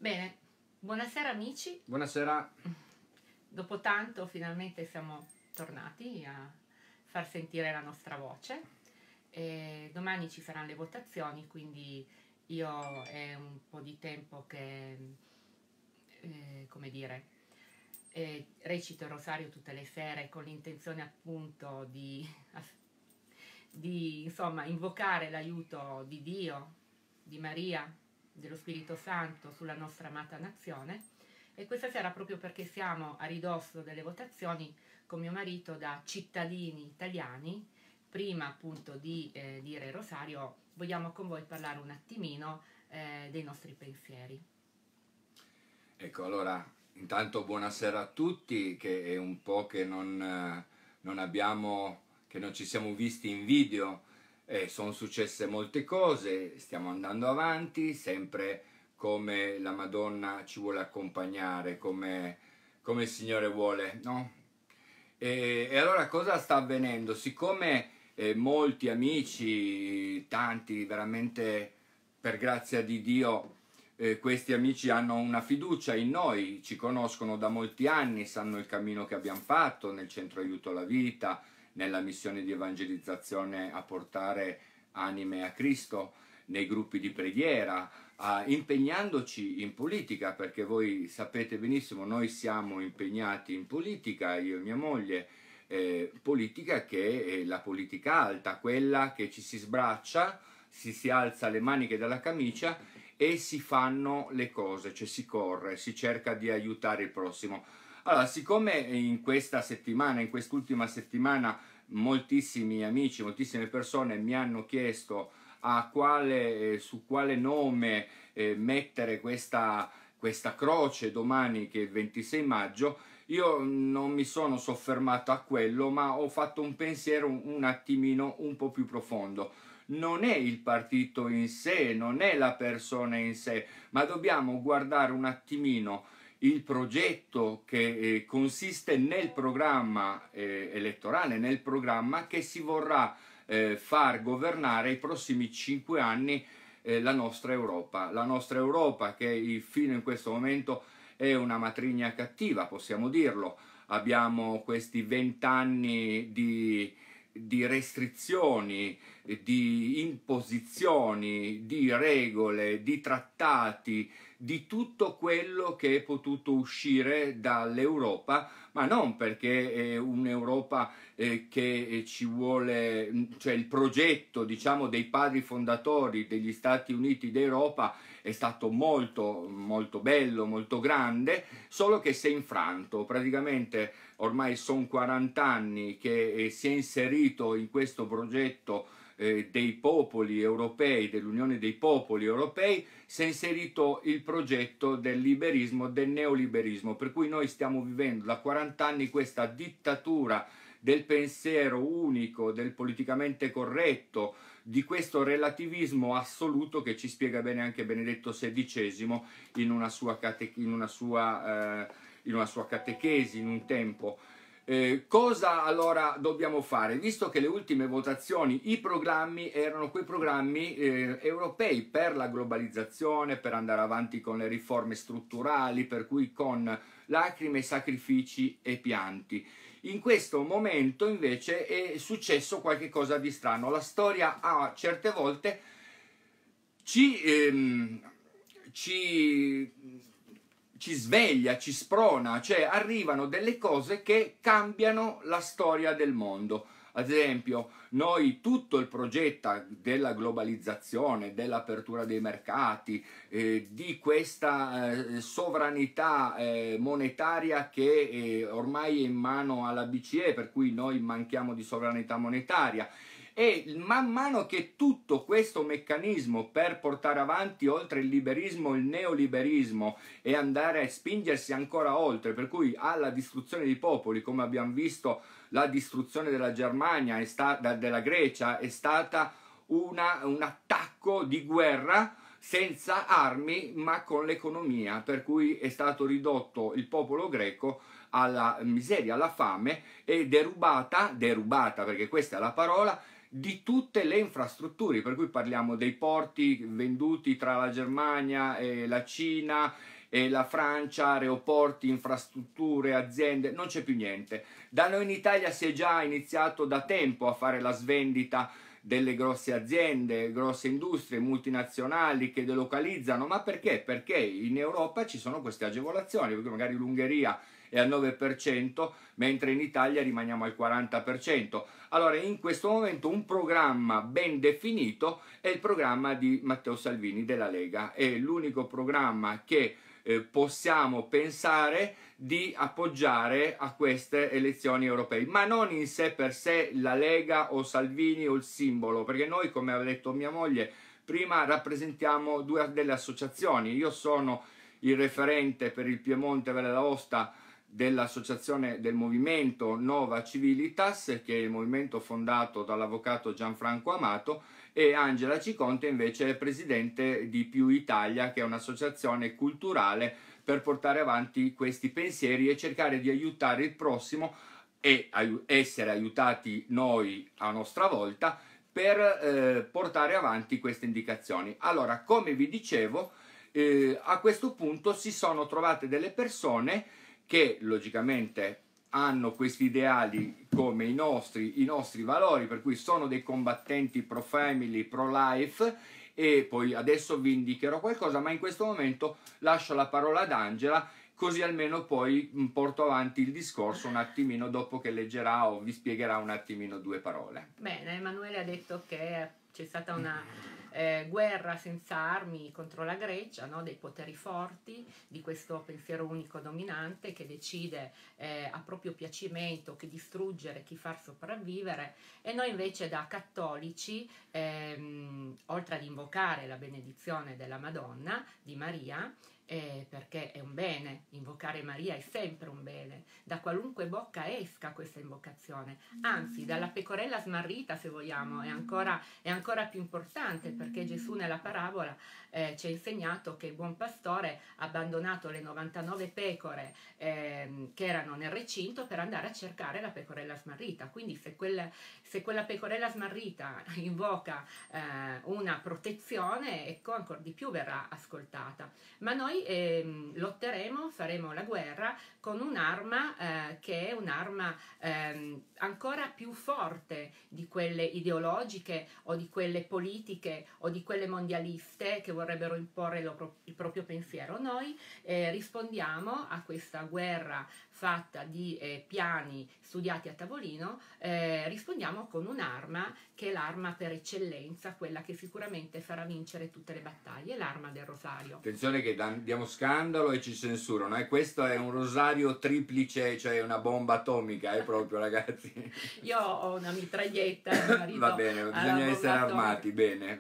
Bene, buonasera amici. Buonasera. Dopo tanto finalmente siamo tornati a far sentire la nostra voce. Domani ci saranno le votazioni, quindi io è un po' di tempo che, come dire, recito il rosario tutte le sere con l'intenzione appunto di insomma invocare l'aiuto di Dio, di Maria, dello Spirito Santo sulla nostra amata nazione. E questa sera, proprio perché siamo a ridosso delle votazioni, con mio marito da cittadini italiani, prima appunto di dire il rosario, vogliamo con voi parlare un attimino dei nostri pensieri. Ecco, allora, intanto buonasera a tutti, che è un po' che non ci siamo visti in video, sono successe molte cose, stiamo andando avanti, sempre come la Madonna ci vuole accompagnare, come il Signore vuole, no? E allora cosa sta avvenendo? Siccome molti amici, tanti veramente per grazia di Dio, questi amici hanno una fiducia in noi, ci conoscono da molti anni, sanno il cammino che abbiamo fatto nel Centro Aiuto alla Vita, nella missione di evangelizzazione a portare anime a Cristo, nei gruppi di preghiera, impegnandoci in politica, perché voi sapete benissimo, noi siamo impegnati in politica, io e mia moglie, politica che è la politica alta, quella che ci si sbraccia, si alza le maniche dalla camicia e si fanno le cose, cioè si corre, si cerca di aiutare il prossimo. Allora, siccome in questa settimana, in quest'ultima settimana, moltissimi amici, moltissime persone mi hanno chiesto su quale nome mettere questa croce domani, che è il 26 maggio, io non mi sono soffermato a quello, ma ho fatto un pensiero un attimino un po' più profondo. Non è il partito in sé, non è la persona in sé, ma dobbiamo guardare un attimino il progetto che consiste nel programma elettorale, nel programma che si vorrà far governare i prossimi 5 anni la nostra Europa che fino in questo momento è una matrigna cattiva, possiamo dirlo. Abbiamo questi 20 anni di restrizioni, di imposizioni, di regole, di trattati, di tutto quello che è potuto uscire dall'Europa, ma non perché è un'Europa che ci vuole, cioè il progetto, diciamo, dei padri fondatori degli Stati Uniti d'Europa è stato molto, molto bello, molto grande, solo che si è infranto. Praticamente ormai sono 40 anni che si è inserito in questo progetto dei popoli europei, dell'Unione dei popoli europei, si è inserito il progetto del liberismo, del neoliberismo, per cui noi stiamo vivendo da 40 anni questa dittatura del pensiero unico, del politicamente corretto, di questo relativismo assoluto che ci spiega bene anche Benedetto XVI in una sua catechesi, in un tempo. Cosa allora dobbiamo fare? Visto che le ultime votazioni, i programmi erano quei programmi europei per la globalizzazione, per andare avanti con le riforme strutturali, per cui con lacrime, sacrifici e pianti. In questo momento invece è successo qualcosa di strano. La storia certe volte ci sveglia, ci sprona, cioè arrivano delle cose che cambiano la storia del mondo. Ad esempio, noi tutto il progetto della globalizzazione, dell'apertura dei mercati, di questa sovranità monetaria che ormai è in mano alla BCE, per cui noi manchiamo di sovranità monetaria. E man mano che tutto questo meccanismo per portare avanti oltre il liberismo il neoliberismo e andare a spingersi ancora oltre, per cui alla distruzione dei popoli, come abbiamo visto la distruzione della Germania, della Grecia, è stata un attacco di guerra senza armi ma con l'economia, per cui è stato ridotto il popolo greco alla miseria, alla fame e derubata, perché questa è la parola, di tutte le infrastrutture, per cui parliamo dei porti venduti tra la Germania e la Cina e la Francia, aeroporti, infrastrutture, aziende, non c'è più niente. Da noi in Italia si è già iniziato da tempo a fare la svendita delle grosse aziende, grosse industrie multinazionali che delocalizzano, ma perché? Perché in Europa ci sono queste agevolazioni, perché magari l'Ungheria è al 9%, mentre in Italia rimaniamo al 40%. Allora, in questo momento un programma ben definito è il programma di Matteo Salvini della Lega, è l'unico programma che possiamo pensare di appoggiare a queste elezioni europee, ma non in sé per sé la Lega o Salvini o il simbolo, perché noi, come ha detto mia moglie prima, rappresentiamo due delle associazioni. Io sono il referente per il Piemonte Valle d'Aosta dell'associazione del movimento Nova Civilitas, che è il movimento fondato dall'avvocato Gianfranco Amato, e Angela Ciconte invece è presidente di Più Italia, che è un'associazione culturale per portare avanti questi pensieri e cercare di aiutare il prossimo e essere aiutati noi a nostra volta per portare avanti queste indicazioni. Allora, come vi dicevo, a questo punto si sono trovate delle persone che logicamente hanno questi ideali come i nostri valori, per cui sono dei combattenti pro family, pro life, e poi adesso vi indicherò qualcosa, ma in questo momento lascio la parola ad Angela, così almeno poi porto avanti il discorso un attimino dopo che leggerà o vi spiegherà un attimino due parole. Bene, Emanuele ha detto che c'è stata una guerra senza armi contro la Grecia, no? Dei poteri forti, di questo pensiero unico dominante che decide a proprio piacimento chi distruggere, chi far sopravvivere, e noi invece da cattolici, oltre ad invocare la benedizione della Madonna, di Maria, perché è un bene, invocare Maria è sempre un bene, da qualunque bocca esca questa invocazione, anzi dalla pecorella smarrita, se vogliamo, è ancora più importante, perché Gesù nella parabola ci ha insegnato che il buon pastore ha abbandonato le 99 pecore che erano nel recinto per andare a cercare la pecorella smarrita. Quindi se quella pecorella smarrita invoca una protezione, ecco, ancora di più verrà ascoltata. Ma noi lotteremo, faremo la guerra con un'arma che è un'arma ancora più forte di quelle ideologiche o di quelle politiche o di quelle mondialiste che vorrebbero imporre il proprio pensiero. Noi rispondiamo a questa guerra fatta di piani studiati a tavolino, rispondiamo con un'arma che è l'arma per eccellenza, quella che sicuramente farà vincere tutte le battaglie, l'arma del rosario. Attenzione che diamo scandalo e ci censurano, questo è un rosario triplice, cioè una bomba atomica, proprio, ragazzi. Io ho una mitraglietta, va bene, bisogna essere armati, bene.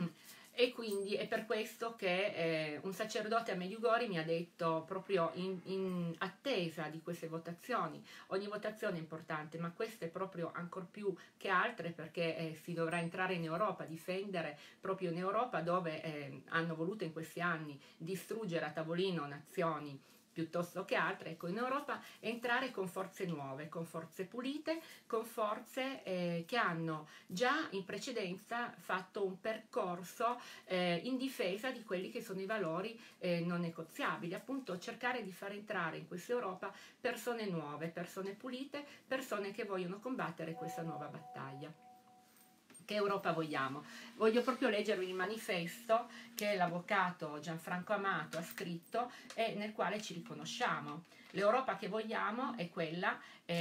E quindi è per questo che un sacerdote a Medjugorje mi ha detto, proprio in attesa di queste votazioni, ogni votazione è importante, ma queste proprio ancor più che altre, perché si dovrà entrare in Europa, difendere proprio in Europa, dove hanno voluto in questi anni distruggere a tavolino nazioni piuttosto che altre. Ecco, in Europa entrare con forze nuove, con forze pulite, con forze che hanno già in precedenza fatto un percorso in difesa di quelli che sono i valori non negoziabili, appunto cercare di far entrare in questa Europa persone nuove, persone pulite, persone che vogliono combattere questa nuova battaglia. Che Europa vogliamo? Voglio proprio leggervi il manifesto che l'avvocato Gianfranco Amato ha scritto e nel quale ci riconosciamo. L'Europa che vogliamo è quella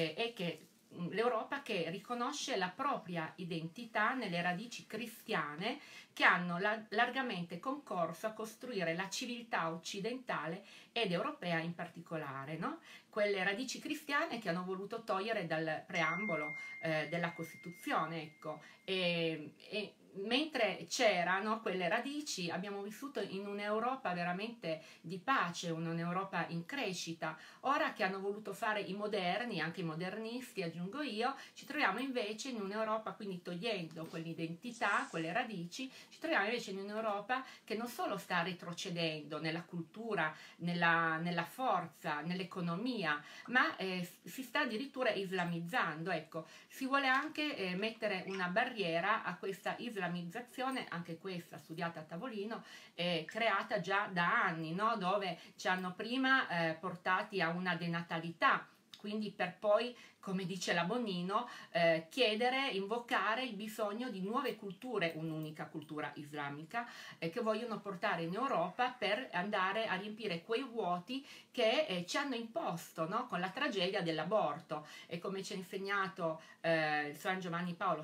l'Europa che riconosce la propria identità nelle radici cristiane che hanno largamente concorso a costruire la civiltà occidentale ed europea in particolare, no? Quelle radici cristiane che hanno voluto togliere dal preambolo della Costituzione, ecco, e mentre c'erano quelle radici abbiamo vissuto in un'Europa veramente di pace, un'Europa in crescita. Ora che hanno voluto fare i moderni, anche i modernisti aggiungo io, ci troviamo invece in un'Europa, quindi togliendo quell'identità, quelle radici, ci troviamo invece in un'Europa che non solo sta retrocedendo nella cultura, nella forza, nell'economia, egemonia, ma si sta addirittura islamizzando. Ecco, si vuole anche mettere una barriera a questa islamizzazione, anche questa studiata a tavolino, creata già da anni, no? Dove ci hanno prima portati a una denatalità, quindi per poi, come dice la Bonino, chiedere, invocare il bisogno di nuove culture, un'unica cultura islamica, che vogliono portare in Europa per andare a riempire quei vuoti che ci hanno imposto, no? Con la tragedia dell'aborto. E come ci ha insegnato San Giovanni Paolo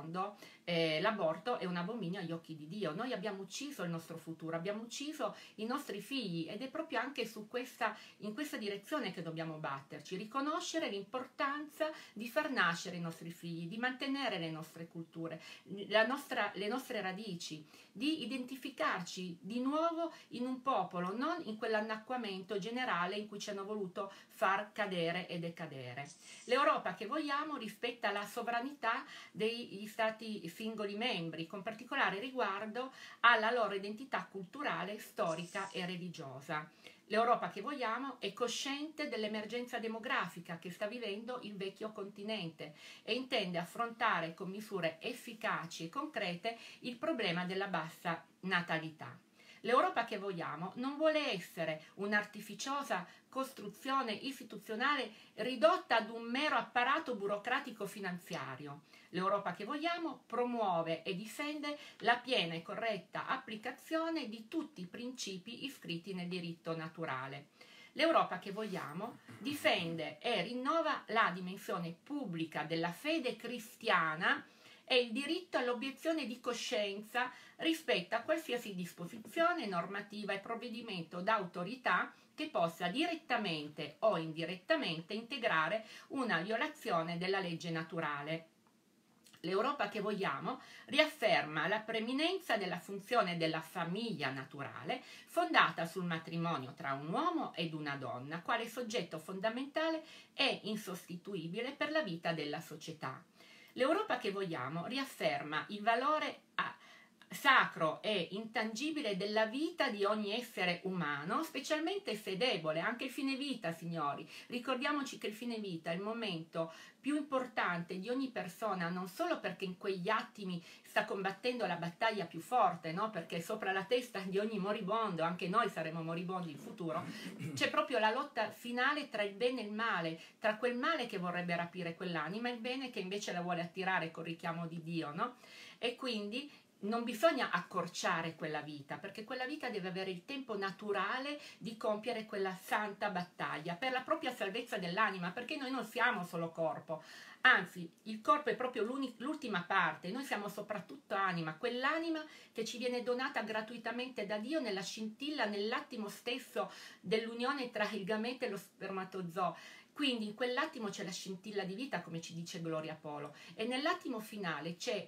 II, l'aborto è un abominio agli occhi di Dio. Noi abbiamo ucciso il nostro futuro, abbiamo ucciso i nostri figli, ed è proprio anche in questa direzione che dobbiamo batterci, riconoscere l'importanza di far nascere i nostri figli, di mantenere le nostre culture, le nostre radici, di identificarci di nuovo in un popolo, non in quell'annacquamento generale in cui ci hanno voluto far cadere e decadere. L'Europa che vogliamo rispetta la sovranità degli stati singoli membri, con particolare riguardo alla loro identità culturale, storica e religiosa. L'Europa che vogliamo è cosciente dell'emergenza demografica che sta vivendo il vecchio continente e intende affrontare con misure efficaci e concrete il problema della bassa natalità. L'Europa che vogliamo non vuole essere un'artificiosa costruzione istituzionale ridotta ad un mero apparato burocratico finanziario. L'Europa che vogliamo promuove e difende la piena e corretta applicazione di tutti i principi iscritti nel diritto naturale. L'Europa che vogliamo difende e rinnova la dimensione pubblica della fede cristiana e il diritto all'obiezione di coscienza rispetto a qualsiasi disposizione normativa e provvedimento d'autorità che possa direttamente o indirettamente integrare una violazione della legge naturale. L'Europa che vogliamo riafferma la preminenza della funzione della famiglia naturale fondata sul matrimonio tra un uomo ed una donna, quale soggetto fondamentale e insostituibile per la vita della società. L'Europa che vogliamo riafferma il valore sacro e intangibile della vita di ogni essere umano, specialmente se debole, anche il fine vita, signori. Ricordiamoci che il fine vita è il momento più importante di ogni persona, non solo perché in quegli attimi sta combattendo la battaglia più forte, no? Perché sopra la testa di ogni moribondo, anche noi saremo moribondi in futuro, c'è proprio la lotta finale tra il bene e il male, tra quel male che vorrebbe rapire quell'anima e il bene che invece la vuole attirare col richiamo di Dio, no? E quindi non bisogna accorciare quella vita, perché quella vita deve avere il tempo naturale di compiere quella santa battaglia per la propria salvezza dell'anima, perché noi non siamo solo corpo, anzi il corpo è proprio l'ultima parte, noi siamo soprattutto anima, quell'anima che ci viene donata gratuitamente da Dio nella scintilla, nell'attimo stesso dell'unione tra il gamete e lo spermatozoo. Quindi in quell'attimo c'è la scintilla di vita, come ci dice Gloria Polo, e nell'attimo finale c'è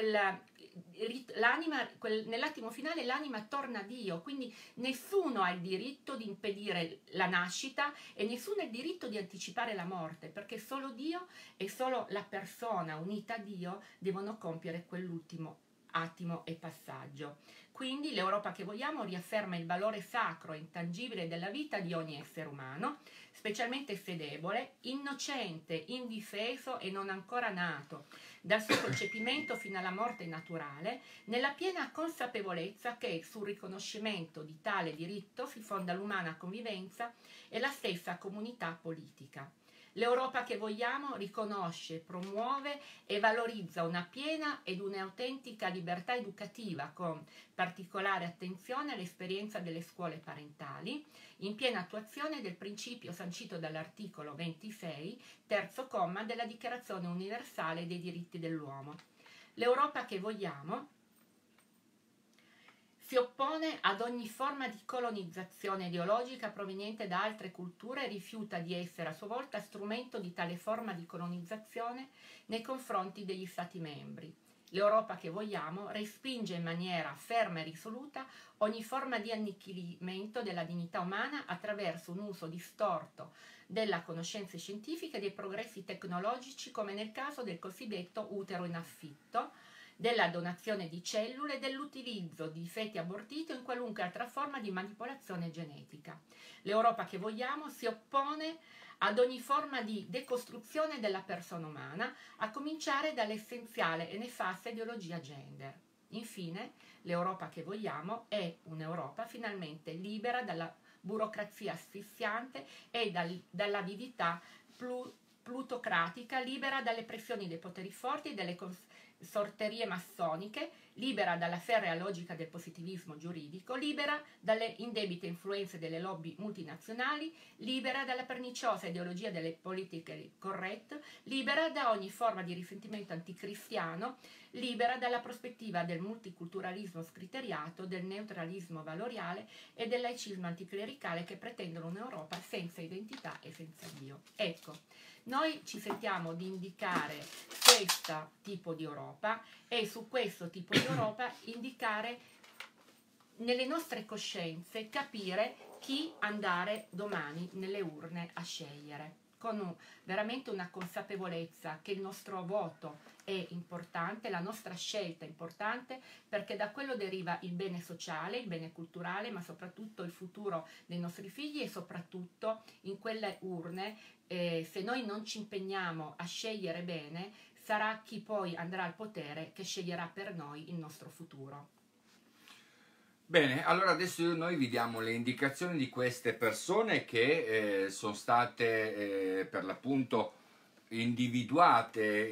nell'attimo finale l'anima torna a Dio, quindi nessuno ha il diritto di impedire la nascita e nessuno ha il diritto di anticipare la morte, perché solo Dio e solo la persona unita a Dio devono compiere quell'ultimo attimo e passaggio. Quindi l'Europa che vogliamo riafferma il valore sacro e intangibile della vita di ogni essere umano, specialmente se debole, innocente, indifeso e non ancora nato, dal suo concepimento fino alla morte naturale, nella piena consapevolezza che sul riconoscimento di tale diritto si fonda l'umana convivenza e la stessa comunità politica. L'Europa che vogliamo riconosce, promuove e valorizza una piena ed un'autentica libertà educativa, con particolare attenzione all'esperienza delle scuole parentali, in piena attuazione del principio sancito dall'articolo 26, terzo comma della Dichiarazione universale dei diritti dell'uomo. L'Europa che vogliamo si oppone ad ogni forma di colonizzazione ideologica proveniente da altre culture e rifiuta di essere a sua volta strumento di tale forma di colonizzazione nei confronti degli Stati membri. L'Europa che vogliamo respinge in maniera ferma e risoluta ogni forma di annichilimento della dignità umana attraverso un uso distorto della conoscenza scientifica e dei progressi tecnologici, come nel caso del cosiddetto utero in affitto, della donazione di cellule e dell'utilizzo di feti abortiti o in qualunque altra forma di manipolazione genetica. L'Europa che vogliamo si oppone ad ogni forma di decostruzione della persona umana, a cominciare dall'essenziale e nefasta ideologia gender. Infine, l'Europa che vogliamo è un'Europa finalmente libera dalla burocrazia asfissiante e dall'avidità plutocratica, libera dalle pressioni dei poteri forti e delle sorterie massoniche, libera dalla ferrea logica del positivismo giuridico, libera dalle indebite influenze delle lobby multinazionali, libera dalla perniciosa ideologia delle politiche correct, libera da ogni forma di risentimento anticristiano, libera dalla prospettiva del multiculturalismo scriteriato, del neutralismo valoriale e del laicismo anticlericale che pretendono un'Europa senza identità e senza Dio. Ecco, noi ci sentiamo di indicare questo tipo di Europa e su questo tipo di Europa indicare nelle nostre coscienze, capire chi andare domani nelle urne a scegliere, con veramente una consapevolezza che il nostro voto è importante, la nostra scelta è importante, perché da quello deriva il bene sociale, il bene culturale, ma soprattutto il futuro dei nostri figli e soprattutto in quelle urne, se noi non ci impegniamo a scegliere bene, sarà chi poi andrà al potere che sceglierà per noi il nostro futuro. Bene, allora adesso noi vi diamo le indicazioni di queste persone che sono state per l'appunto individuate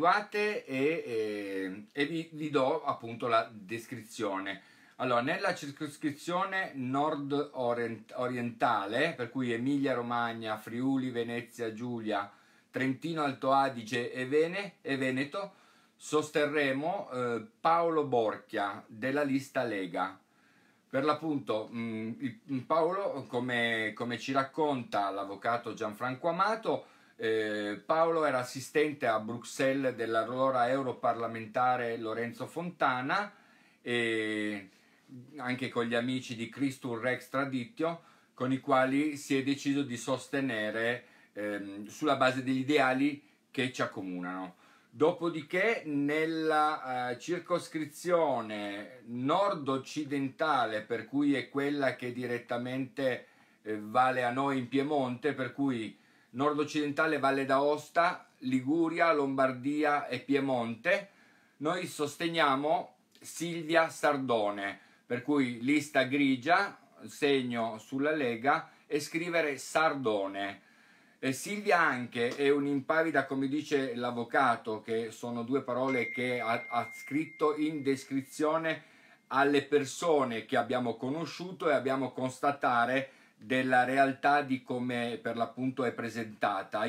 e vi do appunto la descrizione. Allora, nella circoscrizione nord orientale, per cui Emilia Romagna, Friuli, Venezia Giulia, Trentino Alto Adige e Veneto, sosterremo Paolo Borchia della lista Lega. Per l'appunto Paolo, come ci racconta l'avvocato Gianfranco Amato, Paolo era assistente a Bruxelles dell'allora europarlamentare Lorenzo Fontana e anche con gli amici di Christum Rex Traditio, con i quali si è deciso di sostenere sulla base degli ideali che ci accomunano. Dopodiché nella circoscrizione nord-occidentale, per cui è quella che direttamente vale a noi in Piemonte, per cui nord-occidentale Valle d'Aosta, Liguria, Lombardia e Piemonte, noi sosteniamo Silvia Sardone, per cui lista grigia, segno sulla Lega e scrivere Sardone. Silvia anche è un'impavida, come dice l'avvocato, che sono due parole che ha scritto in descrizione alle persone che abbiamo conosciuto e abbiamo constatare della realtà di come per l'appunto è presentata. Ha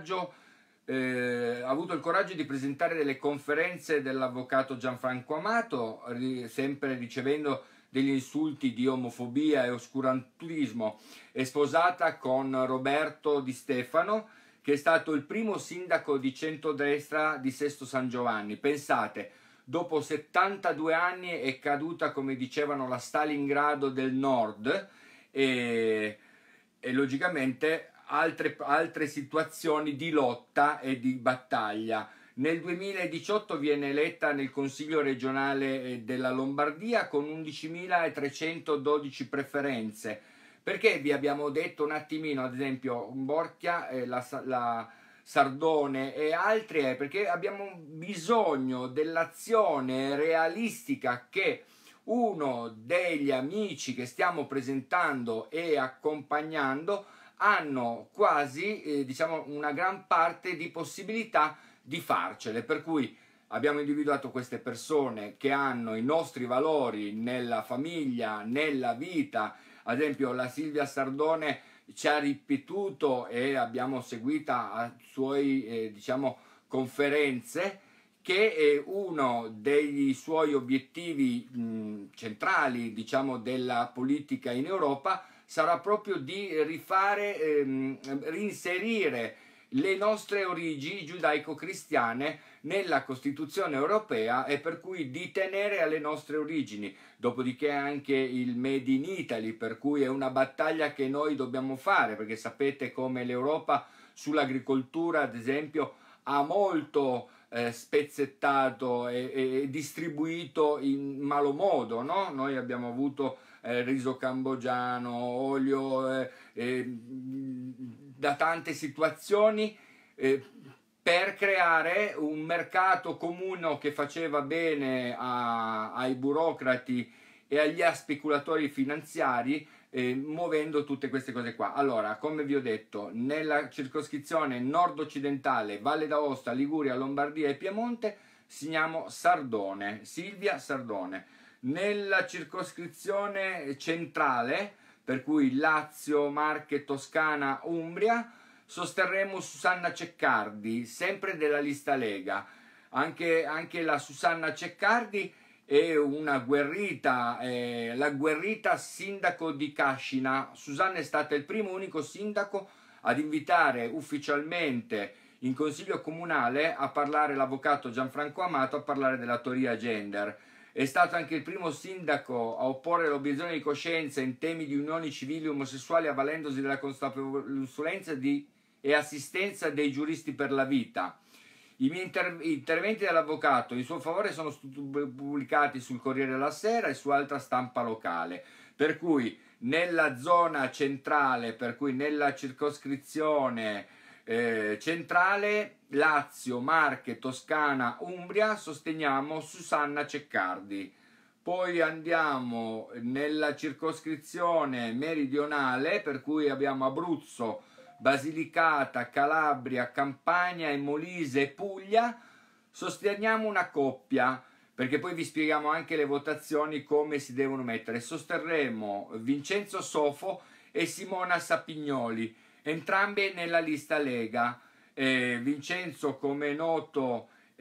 avuto il coraggio di presentare delle conferenze dell'avvocato Gianfranco Amato, sempre ricevendo degli insulti di omofobia e oscurantismo. È sposata con Roberto Di Stefano, che è stato il primo sindaco di centrodestra di Sesto San Giovanni. Pensate, dopo 72 anni è caduta, come dicevano, la Stalingrado del Nord e logicamente altre situazioni di lotta e di battaglia. Nel 2018 viene eletta nel Consiglio regionale della Lombardia con 11.312 preferenze. Perché vi abbiamo detto un attimino, ad esempio, Borchia, la Sardone e altri, perché abbiamo bisogno dell'azione realistica che uno degli amici che stiamo presentando e accompagnando hanno quasi, diciamo, una gran parte di possibilità di farcele, per cui abbiamo individuato queste persone che hanno i nostri valori nella famiglia, nella vita. Ad esempio la Silvia Sardone ci ha ripetuto e abbiamo seguito a suoi diciamo conferenze che uno degli suoi obiettivi centrali, diciamo, della politica in Europa sarà proprio di reinserire le nostre origini giudaico-cristiane nella Costituzione europea e per cui di tenere alle nostre origini. Dopodiché anche il Made in Italy, per cui è una battaglia che noi dobbiamo fare, perché sapete come l'Europa sull'agricoltura, ad esempio, ha molto spezzettato e distribuito in malo modo, no? Noi abbiamo avuto riso cambogiano, olio da tante situazioni per creare un mercato comune che faceva bene ai burocrati e agli speculatori finanziari, muovendo tutte queste cose qua. Allora, come vi ho detto, nella circoscrizione nord-occidentale, Valle d'Aosta, Liguria, Lombardia e Piemonte, segniamo Sardone, Silvia Sardone. Nella circoscrizione centrale, per cui Lazio, Marche, Toscana, Umbria, sosterremo Susanna Ceccardi, sempre della lista Lega. Anche la Susanna Ceccardi è una agguerrita, l'agguerrita sindaco di Cascina. Susanna è stata il primo unico sindaco ad invitare ufficialmente in consiglio comunale a parlare l'avvocato Gianfranco Amato, a parlare della teoria gender. È stato anche il primo sindaco a opporre l'obiezione di coscienza in temi di unioni civili omosessuali, avvalendosi della consulenza e assistenza dei giuristi per la vita. I miei interventi dell'avvocato in suo favore sono stati pubblicati sul Corriere della Sera e su altra stampa locale, per cui nella zona centrale, per cui nella circoscrizione centrale, Lazio, Marche, Toscana, Umbria, sosteniamo Susanna Ceccardi. Poi andiamo nella circoscrizione meridionale, per cui abbiamo Abruzzo, Basilicata, Calabria, Campania e Molise e Puglia. Sosteniamo una coppia, perché poi vi spieghiamo anche le votazioni come si devono mettere. Sosterremo Vincenzo Sofo e Simona Sapignoli, entrambe nella lista Lega. Vincenzo, come è noto, è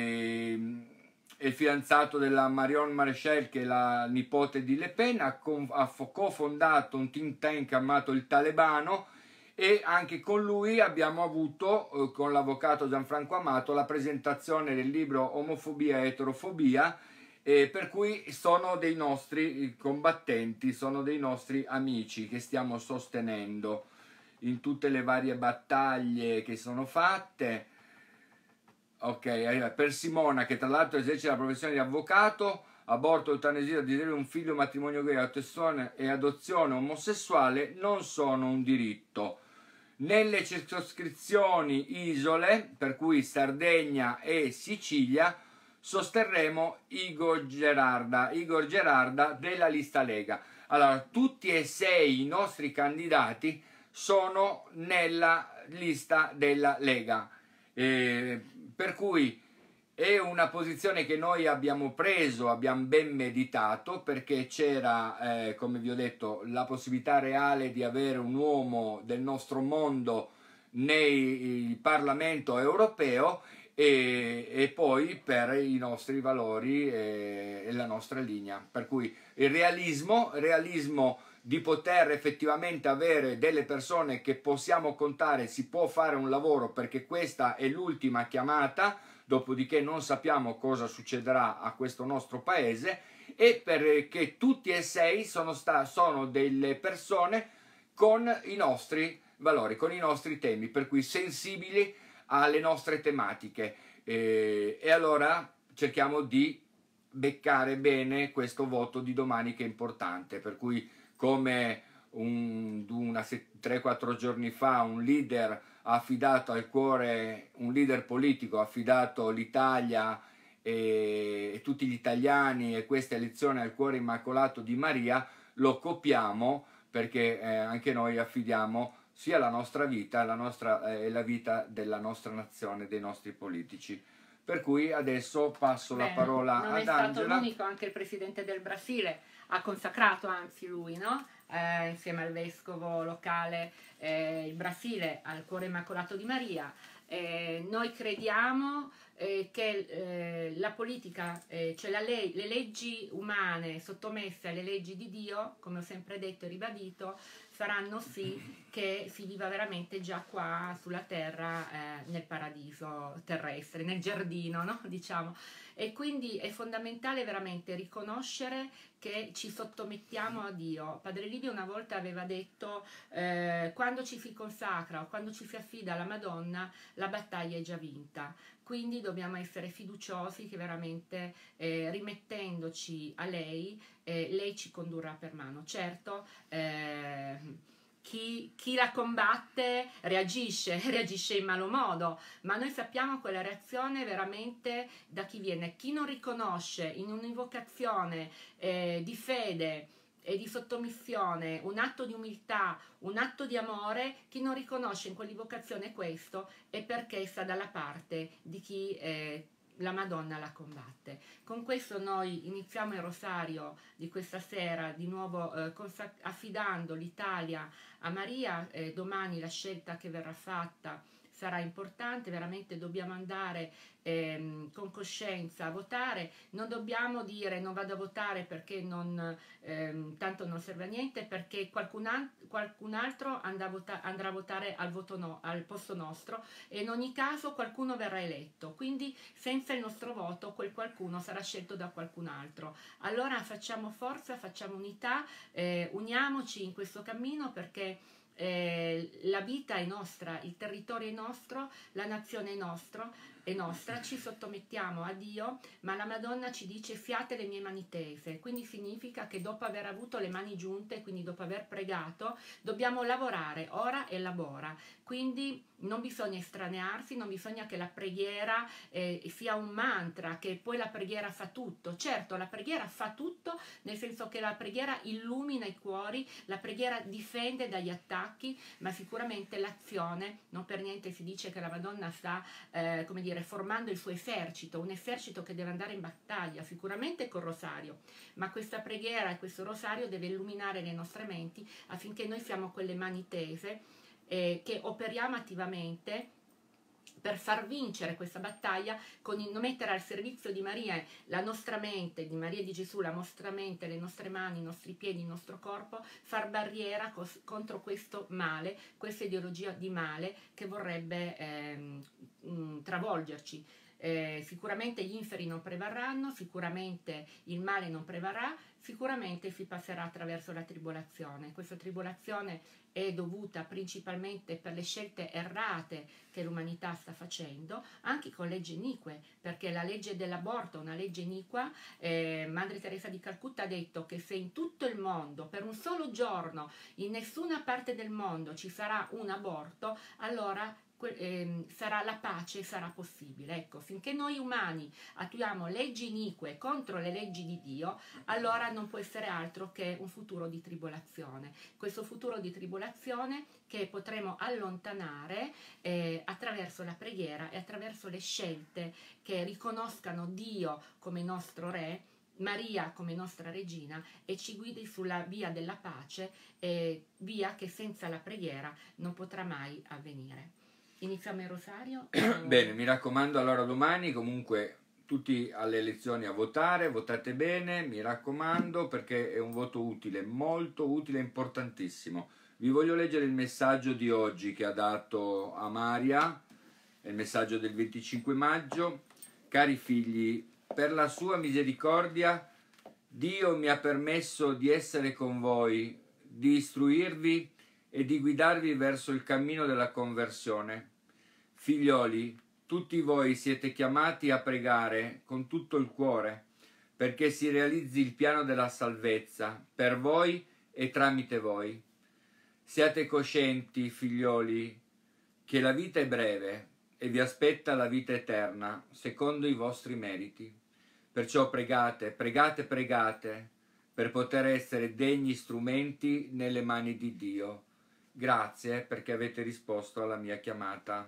il fidanzato della Marion Maréchal, che è la nipote di Le Pen, ha cofondato un think tank chiamato il Talebano, e anche con lui abbiamo avuto, con l'avvocato Gianfranco Amato, la presentazione del libro Omofobia e Eterofobia, per cui sono dei nostri combattenti, sono dei nostri amici che stiamo sostenendo in tutte le varie battaglie che sono fatte. Ok, per Simona, che tra l'altro esercita la professione di avvocato, aborto, eutanasia, desiderio di un figlio, matrimonio gay e adozione omosessuale non sono un diritto. Nelle circoscrizioni isole, per cui Sardegna e Sicilia, sosterremo Igor Gerarda della lista Lega. Allora, tutti e 6 i nostri candidati sono nella lista della Lega, per cui è una posizione che noi abbiamo preso, abbiamo ben meditato, perché c'era, come vi ho detto, la possibilità reale di avere un uomo del nostro mondo nel Parlamento europeo, e poi per i nostri valori e la nostra linea. Per cui il realismo di poter effettivamente avere delle persone che possiamo contare, si può fare un lavoro, perché questa è l'ultima chiamata, dopodiché non sappiamo cosa succederà a questo nostro paese, e perché tutti e 6 sono delle persone con i nostri valori, con i nostri temi, per cui sensibili alle nostre tematiche, e allora cerchiamo di beccare bene questo voto di domani, che è importante. Per cui, come 3-4 giorni fa un leader ha affidato al cuore, un leader politico ha affidato l'Italia e tutti gli italiani e questa elezione al cuore immacolato di Maria, lo copiamo, perché anche noi affidiamo sia la nostra vita e la vita della nostra nazione, dei nostri politici. Per cui adesso passo la parola ad Angela. Non è stato l'unico, anche il presidente del Brasile ha consacrato, anzi lui, no? Insieme al vescovo locale, il Brasile al cuore immacolato di Maria. Noi crediamo che la politica, cioè le leggi umane sottomesse alle leggi di Dio, come ho sempre detto e ribadito, faranno sì che si viva veramente già qua sulla terra, nel paradiso terrestre, nel giardino, no? Diciamo. E quindi è fondamentale veramente riconoscere che ci sottomettiamo a Dio. Padre Livio una volta aveva detto, quando ci si consacra o quando ci si affida alla Madonna, la battaglia è già vinta, quindi dobbiamo essere fiduciosi che veramente rimettendoci a lei, lei ci condurrà per mano. Certo, chi la combatte reagisce in malo modo, ma noi sappiamo quella reazione veramente da chi viene. Chi non riconosce in un'invocazione di fede e di sottomissione un atto di umiltà, un atto di amore, chi non riconosce in quell'invocazione questo è perché sta dalla parte di chi la Madonna la combatte. Con questo noi iniziamo il rosario di questa sera, di nuovo affidando l'Italia a Maria. Domani la scelta che verrà fatta sarà importante, veramente dobbiamo andare con coscienza a votare. Non dobbiamo dire non vado a votare perché tanto non serve a niente, perché qualcun altro andrà a votare al posto nostro, e in ogni caso qualcuno verrà eletto, quindi senza il nostro voto quel qualcuno sarà scelto da qualcun altro. Allora facciamo forza, facciamo unità, uniamoci in questo cammino, perché la vita è nostra, il territorio è nostro, la nazione è nostra, ci sottomettiamo a Dio, ma la Madonna ci dice fiate le mie mani tese, quindi significa che dopo aver avuto le mani giunte, quindi dopo aver pregato, dobbiamo lavorare, ora e labora, quindi non bisogna estranearsi, non bisogna che la preghiera sia un mantra, che poi la preghiera fa tutto. Certo, la preghiera fa tutto, nel senso che la preghiera illumina i cuori, la preghiera difende dagli attacchi, ma sicuramente l'azione, non per niente si dice che la Madonna sta, come dire, formando il suo esercito, un esercito che deve andare in battaglia, sicuramente col rosario, ma questa preghiera e questo rosario deve illuminare le nostre menti affinché noi siamo quelle mani tese che operiamo attivamente per far vincere questa battaglia, con il mettere al servizio di Maria la nostra mente, di Maria e di Gesù, la nostra mente, le nostre mani, i nostri piedi, il nostro corpo, far barriera contro questo male, questa ideologia di male che vorrebbe travolgerci. Sicuramente gli inferi non prevarranno, sicuramente il male non prevarrà, sicuramente si passerà attraverso la tribolazione. Questa tribolazione è dovuta principalmente per le scelte errate che l'umanità sta facendo, anche con leggi inique, perché la legge dell'aborto è una legge iniqua. Madre Teresa di Calcutta ha detto che se in tutto il mondo, per un solo giorno, in nessuna parte del mondo ci sarà un aborto, allora sarà la pace, sarà possibile. Ecco, finché noi umani attuiamo leggi inique contro le leggi di Dio, allora non può essere altro che un futuro di tribolazione. Questo futuro di tribolazione che potremo allontanare attraverso la preghiera e attraverso le scelte che riconoscano Dio come nostro Re, Maria come nostra regina, e ci guidi sulla via della pace, via che senza la preghiera non potrà mai avvenire. Iniziamo il rosario? Bene, mi raccomando, allora domani comunque tutti alle elezioni a votare, votate bene, mi raccomando, perché è un voto utile, molto utile, importantissimo. Vi voglio leggere il messaggio di oggi che ha dato a Maria, è il messaggio del 25 maggio. Cari figli, per la sua misericordia Dio mi ha permesso di essere con voi, di istruirvi e di guidarvi verso il cammino della conversione. Figlioli, tutti voi siete chiamati a pregare con tutto il cuore perché si realizzi il piano della salvezza per voi e tramite voi. Siate coscienti, figlioli, che la vita è breve e vi aspetta la vita eterna, secondo i vostri meriti. Perciò pregate, pregate, pregate, per poter essere degni strumenti nelle mani di Dio. Grazie perché avete risposto alla mia chiamata.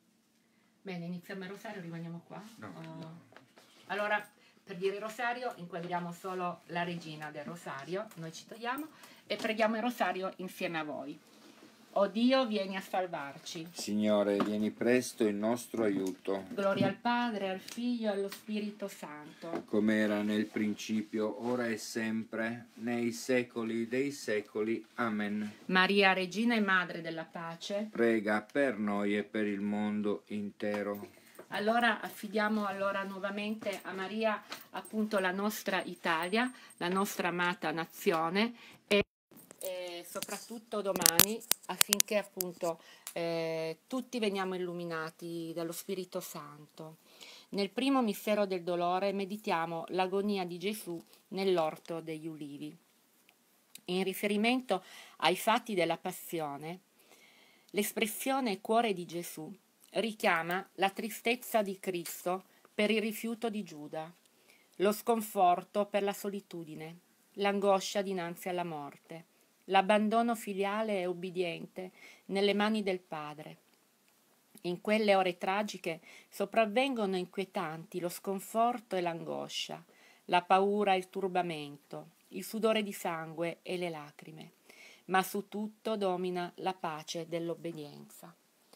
Bene, iniziamo il rosario, rimaniamo qua. No. Allora, per dire il rosario, inquadriamo solo la regina del rosario, noi ci togliamo e preghiamo il rosario insieme a voi. O Dio, vieni a salvarci. Signore, vieni presto in nostro aiuto. Gloria al Padre, al Figlio e allo Spirito Santo. Come era nel principio, ora e sempre, nei secoli dei secoli. Amen. Maria, Regina e Madre della Pace, prega per noi e per il mondo intero. Allora affidiamo nuovamente a Maria appunto la nostra Italia, la nostra amata nazione, e soprattutto domani, affinché appunto tutti veniamo illuminati dallo Spirito Santo. Nel primo mistero del dolore meditiamo l'agonia di Gesù nell'orto degli ulivi. In riferimento ai fatti della passione, l'espressione cuore di Gesù richiama la tristezza di Cristo per il rifiuto di Giuda, lo sconforto per la solitudine, l'angoscia dinanzi alla morte, l'abbandono filiale e ubbidiente nelle mani del Padre. In quelle ore tragiche sopravvengono inquietanti lo sconforto e l'angoscia, la paura e il turbamento, il sudore di sangue e le lacrime, ma su tutto domina la pace dell'obbedienza.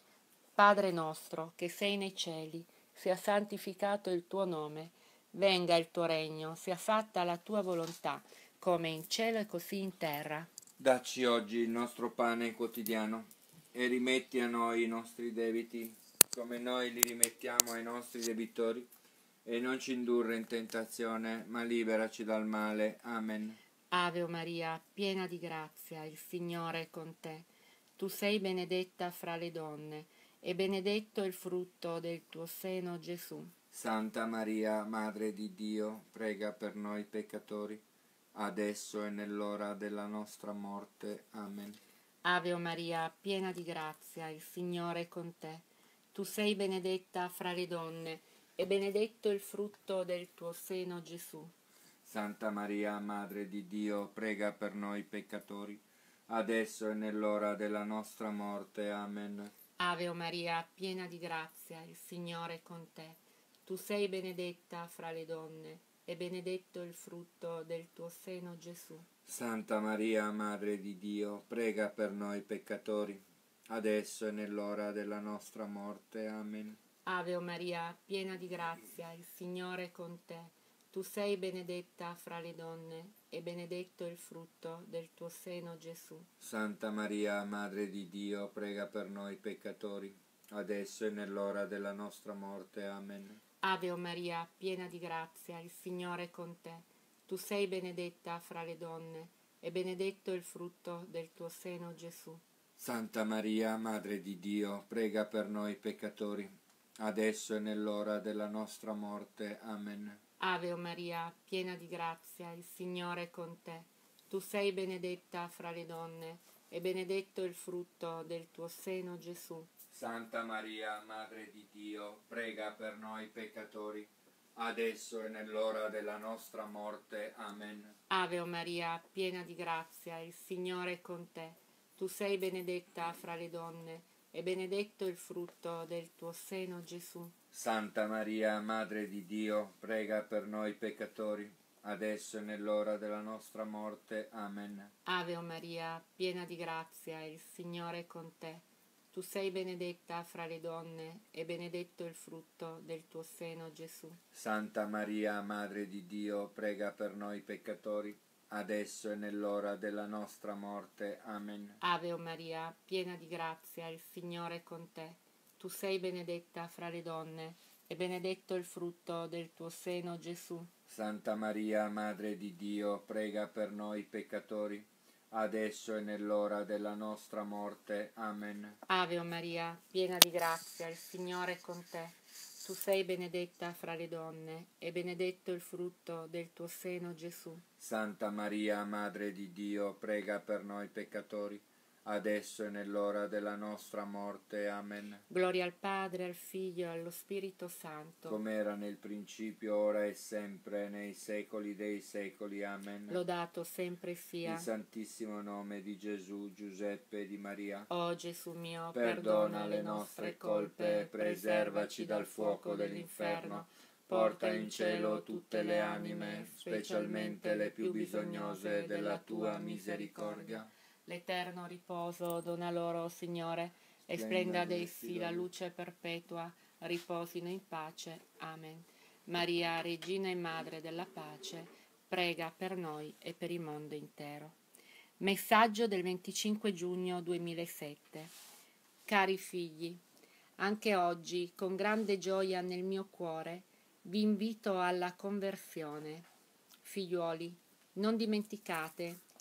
Padre nostro, che sei nei cieli, sia santificato il tuo nome, venga il tuo regno, sia fatta la tua volontà, come in cielo e così in terra. Dacci oggi il nostro pane quotidiano e rimetti a noi i nostri debiti, come noi li rimettiamo ai nostri debitori, e non ci indurre in tentazione, ma liberaci dal male. Amen. Ave Maria, piena di grazia, il Signore è con te. Tu sei benedetta fra le donne, e benedetto il frutto del tuo seno, Gesù. Santa Maria, Madre di Dio, prega per noi peccatori, adesso e nell'ora della nostra morte. Amen. Ave Maria, piena di grazia, il Signore è con te. Tu sei benedetta fra le donne, e benedetto il frutto del tuo seno, Gesù. Santa Maria, Madre di Dio, prega per noi peccatori, adesso e nell'ora della nostra morte. Amen. Ave Maria, piena di grazia, il Signore è con te. Tu sei benedetta fra le donne, e benedetto il frutto del tuo seno, Gesù. Santa Maria, Madre di Dio, prega per noi peccatori, adesso e nell'ora della nostra morte. Amen. Ave Maria, piena di grazia, il Signore è con te. Tu sei benedetta fra le donne, e benedetto il frutto del tuo seno, Gesù. Santa Maria, Madre di Dio, prega per noi peccatori, adesso e nell'ora della nostra morte. Amen. Ave Maria, piena di grazia, il Signore è con te. Tu sei benedetta fra le donne, e benedetto il frutto del tuo seno, Gesù. Santa Maria, Madre di Dio, prega per noi peccatori, adesso e nell'ora della nostra morte. Amen. Ave Maria, piena di grazia, il Signore è con te. Tu sei benedetta fra le donne, e benedetto il frutto del tuo seno, Gesù. Santa Maria, Madre di Dio, prega per noi peccatori, adesso e nell'ora della nostra morte. Amen. Ave Maria, piena di grazia, il Signore è con te. Tu sei benedetta fra le donne, e benedetto il frutto del tuo seno, Gesù. Santa Maria, Madre di Dio, prega per noi peccatori, adesso e nell'ora della nostra morte. Amen. Ave Maria, piena di grazia, il Signore è con te. Tu sei benedetta fra le donne, e benedetto il frutto del tuo seno, Gesù. Santa Maria, Madre di Dio, prega per noi peccatori, adesso e nell'ora della nostra morte. Amen. Ave Maria, piena di grazia, il Signore è con te. Tu sei benedetta fra le donne, e benedetto il frutto del tuo seno, Gesù. Santa Maria, Madre di Dio, prega per noi peccatori, adesso e nell'ora della nostra morte. Amen. Ave Maria, piena di grazia, il Signore è con te. Tu sei benedetta fra le donne, e benedetto il frutto del tuo seno, Gesù. Santa Maria, Madre di Dio, prega per noi peccatori, adesso e nell'ora della nostra morte. Amen. Gloria al Padre, al Figlio e allo Spirito Santo. Come era nel principio, ora e sempre, nei secoli dei secoli. Amen. Lodato sempre sia. Il Santissimo nome di Gesù, Giuseppe e di Maria. O Gesù mio, Perdona le nostre colpe, preservaci dal fuoco dell'inferno, porta in cielo tutte le anime, specialmente le più bisognose della tua misericordia. L'eterno riposo dona loro, Signore, e splenda ad essi la luce perpetua. Riposino in pace. Amen. Maria, Regina e Madre della Pace, prega per noi e per il mondo intero. Messaggio del 25 giugno 2007. Cari figli, anche oggi, con grande gioia nel mio cuore, vi invito alla conversione. Figliuoli, non dimenticate che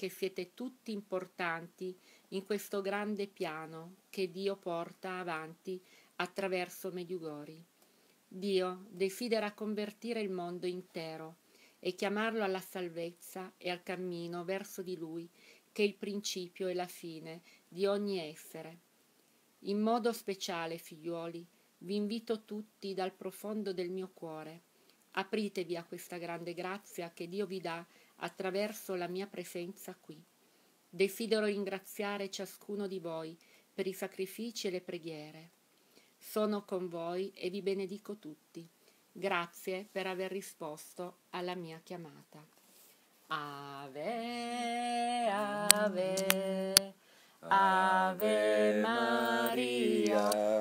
che siete tutti importanti in questo grande piano che Dio porta avanti attraverso Medjugorje. Dio desidera convertire il mondo intero e chiamarlo alla salvezza e al cammino verso di Lui, che è il principio e la fine di ogni essere. In modo speciale, figliuoli, vi invito tutti dal profondo del mio cuore. Apritevi a questa grande grazia che Dio vi dà attraverso la mia presenza qui. Desidero ringraziare ciascuno di voi per i sacrifici e le preghiere. Sono con voi e vi benedico tutti. Grazie per aver risposto alla mia chiamata. Ave, ave, Ave Maria.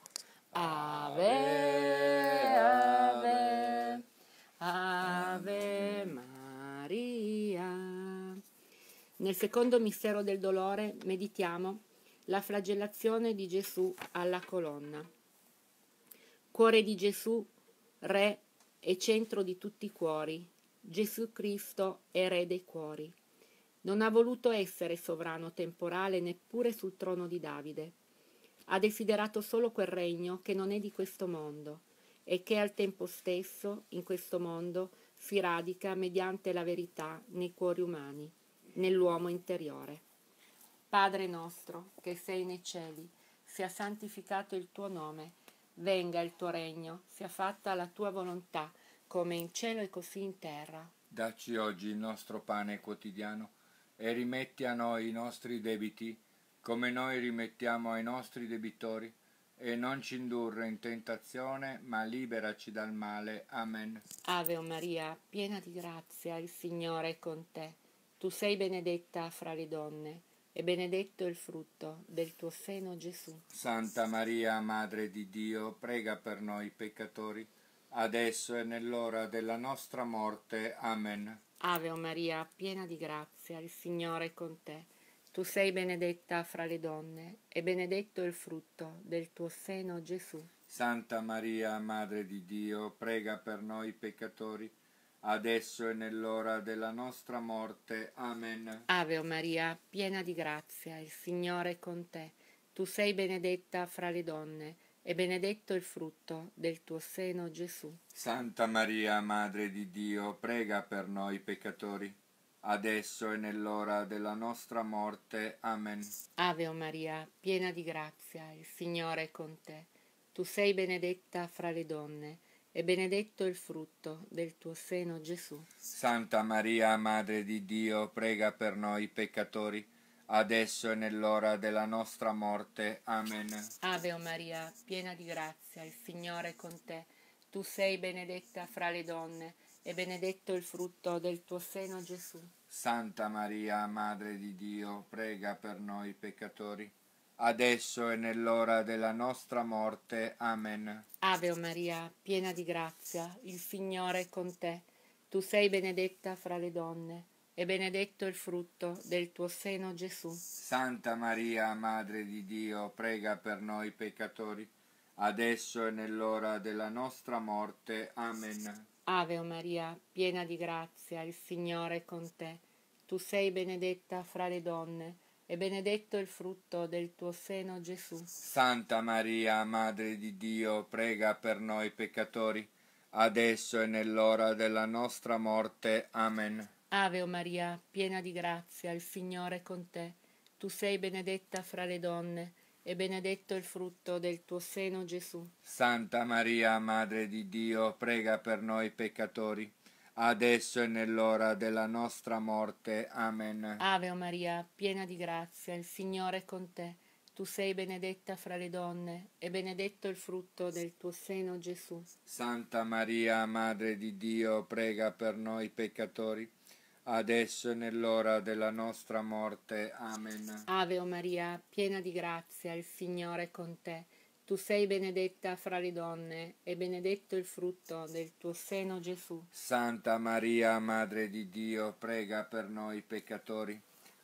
Ave, ave, Ave Maria. Nel secondo mistero del dolore meditiamo la flagellazione di Gesù alla colonna. Cuore di Gesù, Re e centro di tutti i cuori, Gesù Cristo è Re dei cuori. Non ha voluto essere sovrano temporale neppure sul trono di Davide. Ha desiderato solo quel regno che non è di questo mondo e che al tempo stesso in questo mondo si radica mediante la verità nei cuori umani, nell'uomo interiore. Padre nostro, che sei nei cieli, sia santificato il tuo nome, venga il tuo regno, sia fatta la tua volontà, come in cielo e così in terra. Dacci oggi il nostro pane quotidiano e rimetti a noi i nostri debiti, come noi rimettiamo ai nostri debitori, e non ci indurre in tentazione, ma liberaci dal male. Amen. Ave Maria, piena di grazia, il Signore è con te. Tu sei benedetta fra le donne, e benedetto il frutto del tuo seno, Gesù. Santa Maria, Madre di Dio, prega per noi peccatori, adesso e nell'ora della nostra morte. Amen. Ave Maria, piena di grazia, il Signore è con te. Tu sei benedetta fra le donne, e benedetto il frutto del tuo seno, Gesù. Santa Maria, Madre di Dio, prega per noi peccatori, adesso e nell'ora della nostra morte. Amen. Ave Maria, piena di grazia, il Signore è con te. Tu sei benedetta fra le donne, e benedetto il frutto del tuo seno, Gesù. Santa Maria, Madre di Dio, prega per noi peccatori, adesso e nell'ora della nostra morte. Amen. Ave Maria, piena di grazia, il Signore è con te. Tu sei benedetta fra le donne, e benedetto il frutto del tuo seno, Gesù. Santa Maria, Madre di Dio, prega per noi peccatori, adesso e nell'ora della nostra morte. Amen. Ave Maria, piena di grazia, il Signore è con te. Tu sei benedetta fra le donne, e benedetto il frutto del tuo seno, Gesù. Santa Maria, Madre di Dio, prega per noi peccatori, adesso e nell'ora della nostra morte. Amen. Ave Maria, piena di grazia, il Signore è con te. Tu sei benedetta fra le donne, e benedetto il frutto del tuo seno, Gesù. Santa Maria, Madre di Dio, prega per noi peccatori, adesso e nell'ora della nostra morte. Amen. Ave Maria, piena di grazia, il Signore è con te. Tu sei benedetta fra le donne, e benedetto il frutto del tuo seno, Gesù. Santa Maria, Madre di Dio, prega per noi peccatori, adesso e nell'ora della nostra morte. Amen. Ave Maria, piena di grazia, il Signore è con te. Tu sei benedetta fra le donne, e benedetto il frutto del tuo seno, Gesù. Santa Maria, Madre di Dio, prega per noi peccatori, adesso e nell'ora della nostra morte. Amen. Ave Maria, piena di grazia, il Signore è con te. Tu sei benedetta fra le donne, e benedetto il frutto del tuo seno, Gesù. Santa Maria, Madre di Dio, prega per noi peccatori, adesso e nell'ora della nostra morte. Amen. Ave Maria, piena di grazia, il Signore è con te. Tu sei benedetta fra le donne, e benedetto il frutto del tuo seno, Gesù. Santa Maria, Madre di Dio, prega per noi peccatori,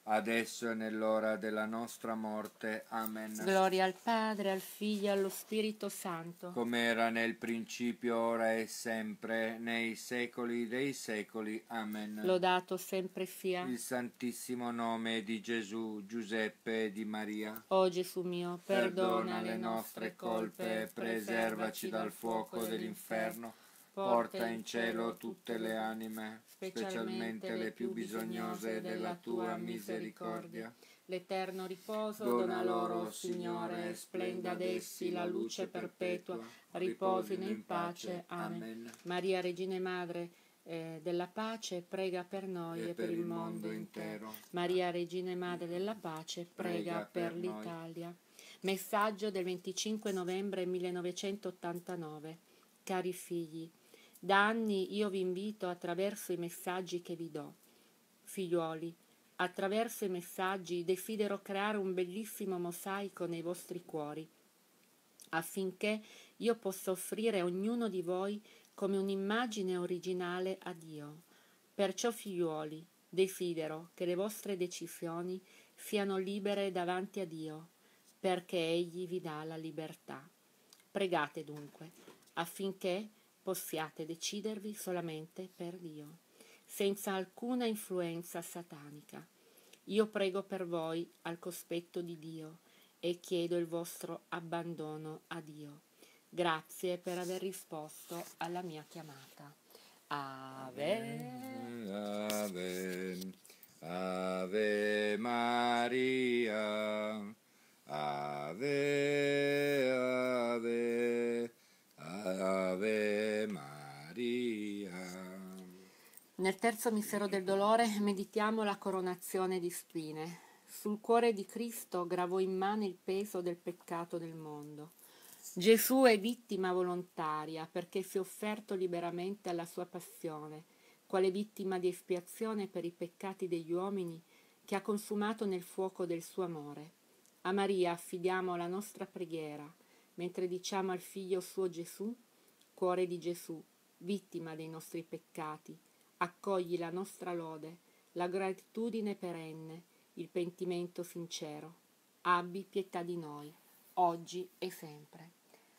adesso e nell'ora della nostra morte. Amen. Gloria al Padre, al Figlio e allo Spirito Santo. Come era nel principio, ora e sempre, nei secoli dei secoli. Amen. Lodato sempre sia. Il santissimo nome di Gesù, Giuseppe e di Maria. O Gesù mio, perdona le nostre colpe, preservaci dal fuoco dell'inferno, porta in cielo tutte le anime, specialmente le più bisognose della tua misericordia. L'eterno riposo Dona loro, Signore, splenda ad essi la luce perpetua, riposino in pace. Amen. Maria, Regina e Madre della pace, prega per noi E per il mondo intero. Maria, Regina e Madre della pace, prega per per noi. l'Italia. Messaggio del 25 novembre 1989. Cari figli, da anni io vi invito attraverso i messaggi che vi do. Figliuoli, attraverso i messaggi desidero creare un bellissimo mosaico nei vostri cuori, affinché io possa offrire a ognuno di voi come un'immagine originale a Dio. Perciò, figliuoli, desidero che le vostre decisioni siano libere davanti a Dio, perché Egli vi dà la libertà. Pregate dunque, affinché possiate decidervi solamente per Dio, senza alcuna influenza satanica. Io prego per voi al cospetto di Dio e chiedo il vostro abbandono a Dio. Grazie per aver risposto alla mia chiamata. Ave. Ave, Ave Maria, Ave, Ave, Ave Maria. Nel terzo mistero del dolore meditiamo la coronazione di spine. Sul cuore di Cristo gravò immane il peso del peccato del mondo. Gesù è vittima volontaria perché si è offerto liberamente alla sua passione, quale vittima di espiazione per i peccati degli uomini che ha consumato nel fuoco del suo amore. A Maria affidiamo la nostra preghiera, mentre diciamo al Figlio suo Gesù: cuore di Gesù, vittima dei nostri peccati, accogli la nostra lode, la gratitudine perenne, il pentimento sincero. Abbi pietà di noi, oggi e sempre.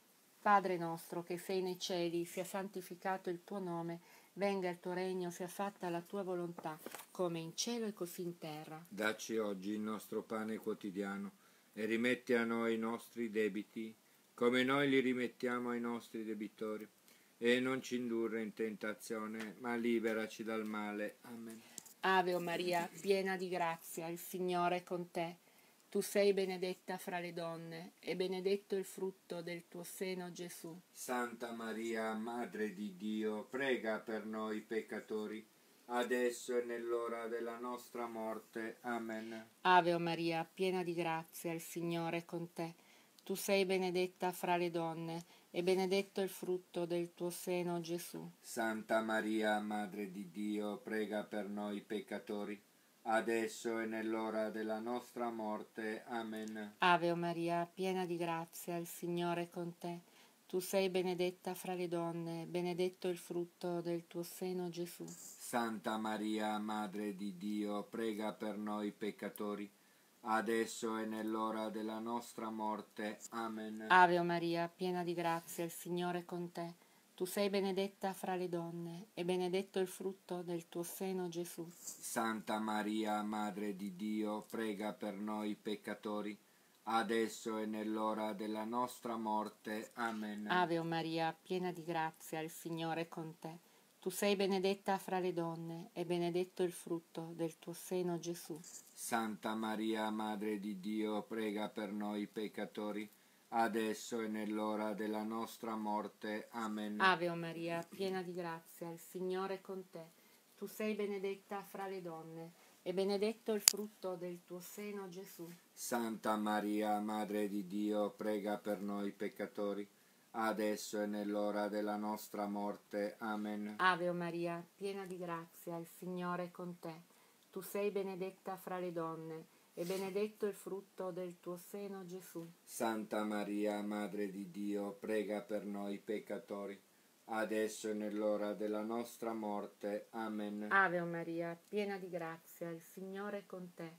Padre nostro che sei nei cieli, sia santificato il tuo nome, venga il tuo regno, sia fatta la tua volontà, come in cielo e così in terra. Dacci oggi il nostro pane quotidiano e rimetti a noi i nostri debiti, come noi li rimettiamo ai nostri debitori. E non ci indurre in tentazione, ma liberaci dal male. Amen. Ave o Maria, piena di grazia, il Signore è con te. Tu sei benedetta fra le donne, e benedetto il frutto del tuo seno, Gesù. Santa Maria, Madre di Dio, prega per noi peccatori, adesso e nell'ora della nostra morte. Amen. Ave o Maria, piena di grazia, il Signore è con te. Tu sei benedetta fra le donne, e benedetto il frutto del tuo seno, Gesù. Santa Maria, Madre di Dio, prega per noi peccatori, adesso e nell'ora della nostra morte. Amen. Ave o Maria, piena di grazia, il Signore è con te. Tu sei benedetta fra le donne, benedetto il frutto del tuo seno, Gesù. Santa Maria, Madre di Dio, prega per noi peccatori, adesso e nell'ora della nostra morte. Amen. Ave o Maria, piena di grazia, il Signore è con te. Tu sei benedetta fra le donne, e benedetto il frutto del tuo seno, Gesù. Santa Maria, Madre di Dio, prega per noi peccatori, adesso e nell'ora della nostra morte. Amen. Ave o Maria, piena di grazia, il Signore è con te. Tu sei benedetta fra le donne, e benedetto il frutto del tuo seno, Gesù. Santa Maria, Madre di Dio, prega per noi peccatori, adesso e nell'ora della nostra morte. Amen. Ave o Maria, piena di grazia, il Signore è con te. Tu sei benedetta fra le donne, e benedetto il frutto del tuo seno, Gesù. Santa Maria, Madre di Dio, prega per noi peccatori, adesso e nell'ora della nostra morte. Amen. Ave o Maria, piena di grazia, il Signore è con te. Tu sei benedetta fra le donne, e benedetto il frutto del tuo seno, Gesù. Santa Maria, Madre di Dio, prega per noi peccatori, adesso e nell'ora della nostra morte. Amen. Ave o Maria, piena di grazia, il Signore è con te.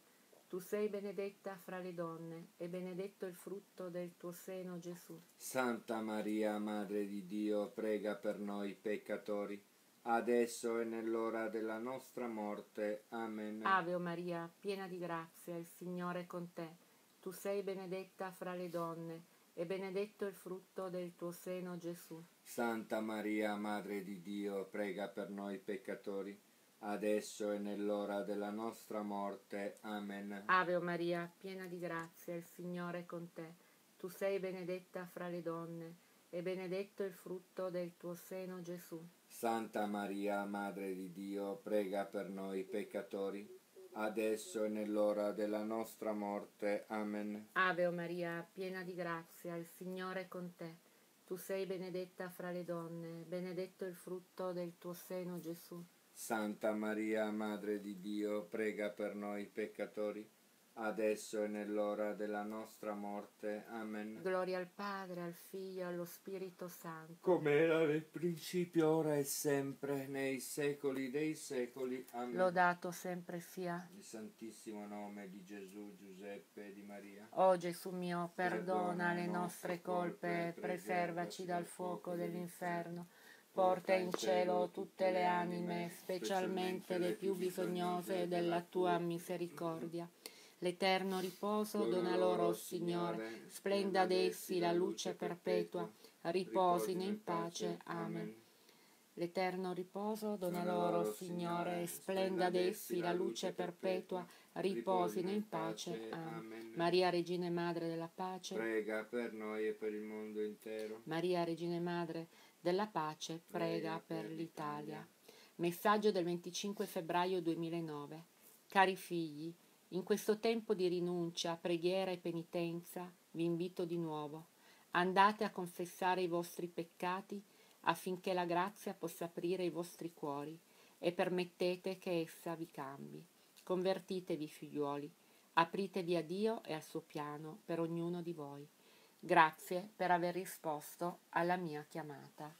Tu sei benedetta fra le donne, e benedetto il frutto del tuo seno, Gesù. Santa Maria, Madre di Dio, prega per noi peccatori, adesso e nell'ora della nostra morte. Amen. Ave o Maria, piena di grazia, il Signore è con te. Tu sei benedetta fra le donne, e benedetto il frutto del tuo seno, Gesù. Santa Maria, Madre di Dio, prega per noi peccatori, adesso e nell'ora della nostra morte. Amen. Ave o Maria, piena di grazia, il Signore è con te. Tu sei benedetta fra le donne, e benedetto il frutto del tuo seno, Gesù. Santa Maria, Madre di Dio, prega per noi peccatori, adesso e nell'ora della nostra morte. Amen. Ave o Maria, piena di grazia, il Signore è con te. Tu sei benedetta fra le donne, benedetto il frutto del tuo seno, Gesù. Santa Maria, Madre di Dio, prega per noi peccatori, adesso e nell'ora della nostra morte. Amen. Gloria al Padre, al Figlio e allo Spirito Santo. Come era nel principio, ora e sempre, nei secoli dei secoli. Amen. Lodato sempre sia. Nel santissimo nome di Gesù, Giuseppe e di Maria. O Gesù mio, perdona le nostre colpe, preservaci dal fuoco dell'inferno. Porta in cielo tutte le anime, specialmente le più bisognose della tua misericordia. L'eterno riposo dona loro, Signore, splenda ad essi la luce perpetua, riposino in pace. Amen. L'eterno riposo dona loro, Signore, splenda ad essi la luce perpetua, riposino in pace. Amen. Maria, Regina e Madre della Pace, Prega per noi e per il mondo intero. Maria, Regina e Madre della Pace, prega per l'Italia. Messaggio del 25 febbraio 2009. Cari figli, in questo tempo di rinuncia, preghiera e penitenza, vi invito di nuovo. Andate a confessare i vostri peccati affinché la grazia possa aprire i vostri cuori e permettete che essa vi cambi. Convertitevi, figliuoli, apritevi a Dio e al suo piano per ognuno di voi. Grazie per aver risposto alla mia chiamata.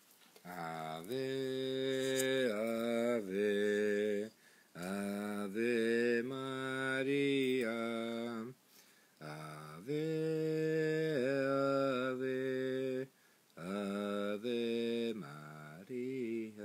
Ave, ave, ave Maria, ave, ave, ave Maria.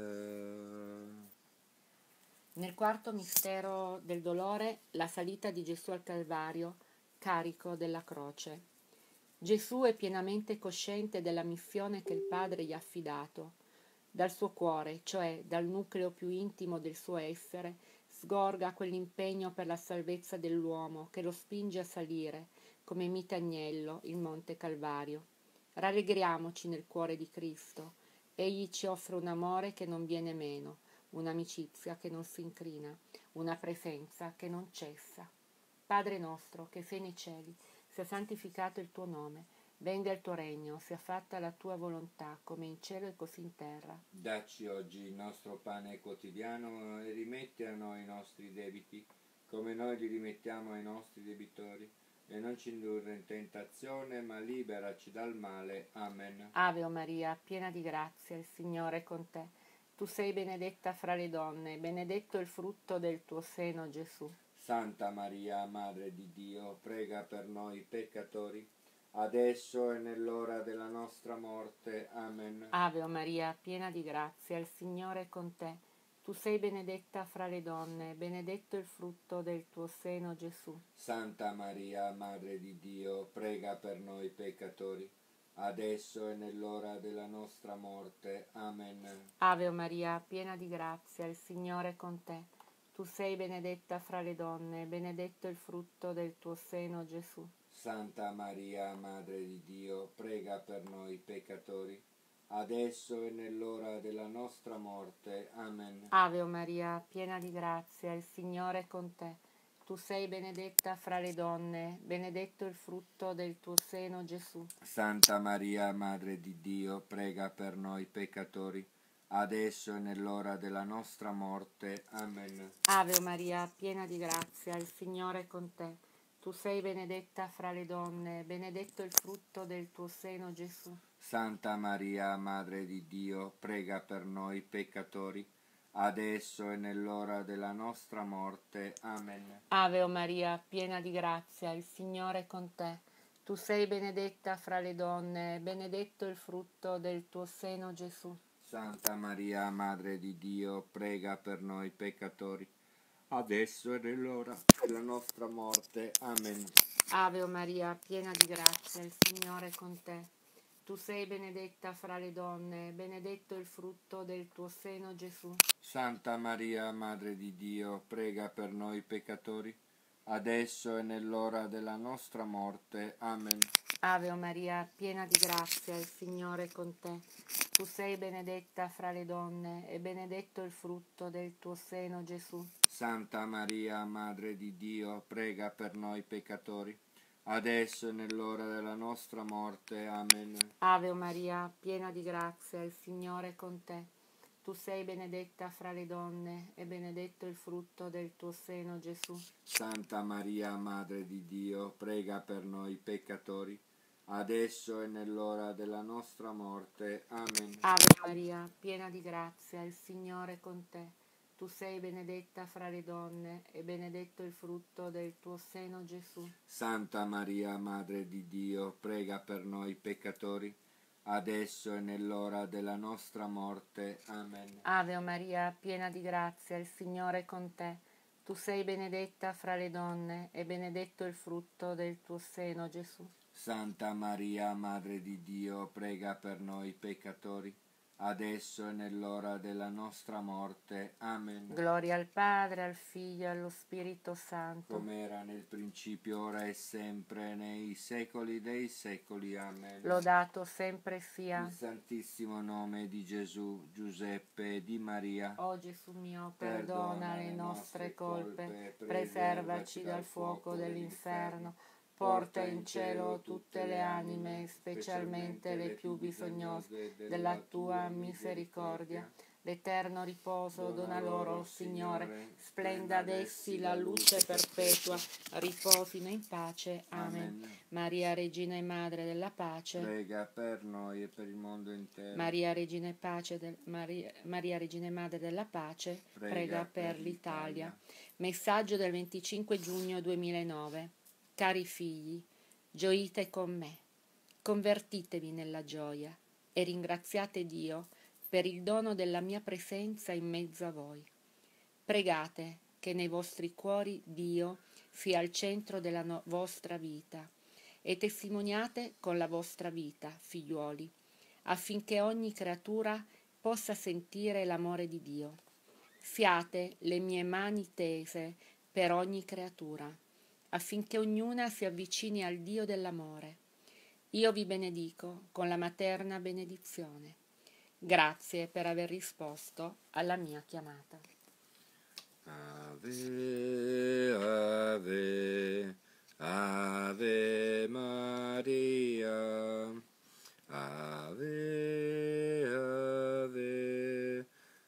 Nel quarto mistero del dolore, la salita di Gesù al Calvario, carico della croce. Gesù è pienamente cosciente della missione che il Padre gli ha affidato. Dal suo cuore, cioè dal nucleo più intimo del suo essere, sgorga quell'impegno per la salvezza dell'uomo che lo spinge a salire, come mite agnello, il monte Calvario. Rallegriamoci nel cuore di Cristo. Egli ci offre un amore che non viene meno, un'amicizia che non si incrina, una presenza che non cessa. Padre nostro, che sei nei cieli, sia santificato il tuo nome, venga il tuo regno, sia fatta la tua volontà, come in cielo e così in terra. Dacci oggi il nostro pane quotidiano e rimetti a noi i nostri debiti, come noi li rimettiamo ai nostri debitori. E non ci indurre in tentazione, ma liberaci dal male. Amen. Ave o Maria, piena di grazia, il Signore è con te. Tu sei benedetta fra le donne, benedetto il frutto del tuo seno, Gesù. Santa Maria, Madre di Dio, prega per noi peccatori, adesso e nell'ora della nostra morte. Amen. Ave o Maria, piena di grazia, il Signore è con te. Tu sei benedetta fra le donne, benedetto il frutto del tuo seno, Gesù. Santa Maria, Madre di Dio, prega per noi peccatori, adesso e nell'ora della nostra morte. Amen. Ave o Maria, piena di grazia, il Signore è con te. Tu sei benedetta fra le donne, benedetto il frutto del tuo seno, Gesù. Santa Maria, Madre di Dio, prega per noi peccatori, adesso e nell'ora della nostra morte. Amen. Ave o Maria, piena di grazia, il Signore è con te. Tu sei benedetta fra le donne, benedetto il frutto del tuo seno, Gesù. Santa Maria, Madre di Dio, prega per noi peccatori, adesso e nell'ora della nostra morte. Amen. Ave o Maria, piena di grazia, il Signore è con te. Tu sei benedetta fra le donne, benedetto il frutto del tuo seno, Gesù. Santa Maria, Madre di Dio, prega per noi peccatori, adesso e nell'ora della nostra morte. Amen. Ave o Maria, piena di grazia, il Signore è con te. Tu sei benedetta fra le donne, e benedetto il frutto del tuo seno, Gesù. Santa Maria, Madre di Dio, prega per noi peccatori, adesso e nell'ora della nostra morte. Amen. Ave o Maria, piena di grazia, il Signore è con te. Tu sei benedetta fra le donne, e benedetto il frutto del tuo seno, Gesù. Santa Maria, Madre di Dio, prega per noi peccatori, adesso e nell'ora della nostra morte. Amen. Ave o Maria, piena di grazia, il Signore è con te. Tu sei benedetta fra le donne, e benedetto il frutto del tuo seno, Gesù. Santa Maria, Madre di Dio, prega per noi peccatori, adesso e nell'ora della nostra morte. Amen. Ave o Maria, piena di grazia, il Signore è con te. Tu sei benedetta fra le donne, e benedetto il frutto del tuo seno, Gesù. Santa Maria, Madre di Dio, prega per noi peccatori, adesso e nell'ora della nostra morte. Amen. Ave Maria, piena di grazia, il Signore è con te. Tu sei benedetta fra le donne, e benedetto il frutto del tuo seno, Gesù. Santa Maria, Madre di Dio, prega per noi peccatori, adesso e nell'ora della nostra morte. Amen. Ave Maria, piena di grazia, il Signore è con te. Tu sei benedetta fra le donne, e benedetto il frutto del tuo seno, Gesù. Santa Maria, Madre di Dio, prega per noi peccatori, adesso e nell'ora della nostra morte. Amen. Gloria al Padre, al Figlio e allo Spirito Santo. Come era nel principio, ora e sempre, nei secoli dei secoli. Amen. Lodato sempre sia. Il Santissimo nome di Gesù, Giuseppe e di Maria. O Gesù mio, perdona le nostre colpe, preservaci dal fuoco dell'inferno, porta in cielo tutte le anime, specialmente le più bisognose della tua misericordia. L'eterno riposo dona loro, Signore, splenda ad essi la luce perpetua, riposino in pace. Amen. Maria, Regina e Madre della Pace, Prega per noi e per il mondo intero. Maria, Regina e Maria, Regina e Madre della Pace, prega per l'Italia. Messaggio del 25 giugno 2009. Cari figli, gioite con me, convertitevi nella gioia e ringraziate Dio per il dono della mia presenza in mezzo a voi. Pregate che nei vostri cuori Dio sia al centro della vostra vita e testimoniate con la vostra vita, figliuoli, affinché ogni creatura possa sentire l'amore di Dio. Siate le mie mani tese per ogni creatura, affinché ognuna si avvicini al Dio dell'amore. Io vi benedico con la materna benedizione. Grazie per aver risposto alla mia chiamata. Ave, ave, ave Maria. Ave, ave,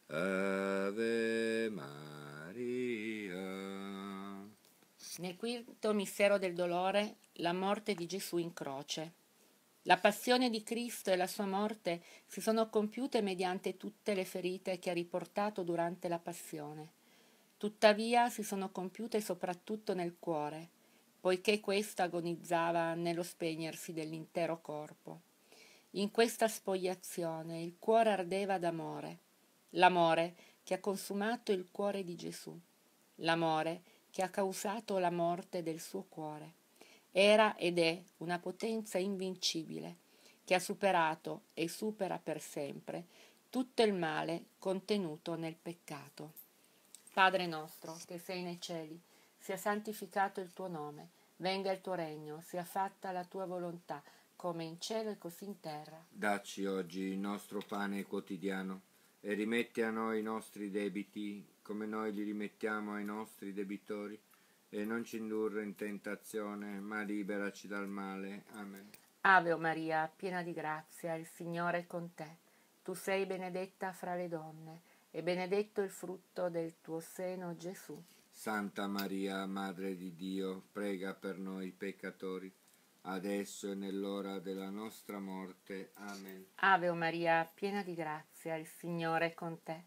ave Maria. Nel quinto mistero del dolore, la morte di Gesù in croce. La passione di Cristo e la sua morte si sono compiute mediante tutte le ferite che ha riportato durante la passione. Tuttavia si sono compiute soprattutto nel cuore, poiché questo agonizzava nello spegnersi dell'intero corpo. In questa spogliazione il cuore ardeva d'amore, l'amore che ha consumato il cuore di Gesù, l'amore che ha causato la morte del suo cuore. Era ed è una potenza invincibile che ha superato e supera per sempre tutto il male contenuto nel peccato. Padre nostro che sei nei cieli, sia santificato il tuo nome, venga il tuo regno, sia fatta la tua volontà, come in cielo e così in terra. Dacci oggi il nostro pane quotidiano e rimetti a noi i nostri debiti, come noi li rimettiamo ai nostri debitori, e non ci indurre in tentazione, ma liberaci dal male. Amen. Ave o Maria, piena di grazia, il Signore è con te. Tu sei benedetta fra le donne, e benedetto il frutto del tuo seno, Gesù. Santa Maria, Madre di Dio, prega per noi peccatori, adesso e nell'ora della nostra morte. Amen. Ave o Maria, piena di grazia, il Signore è con te.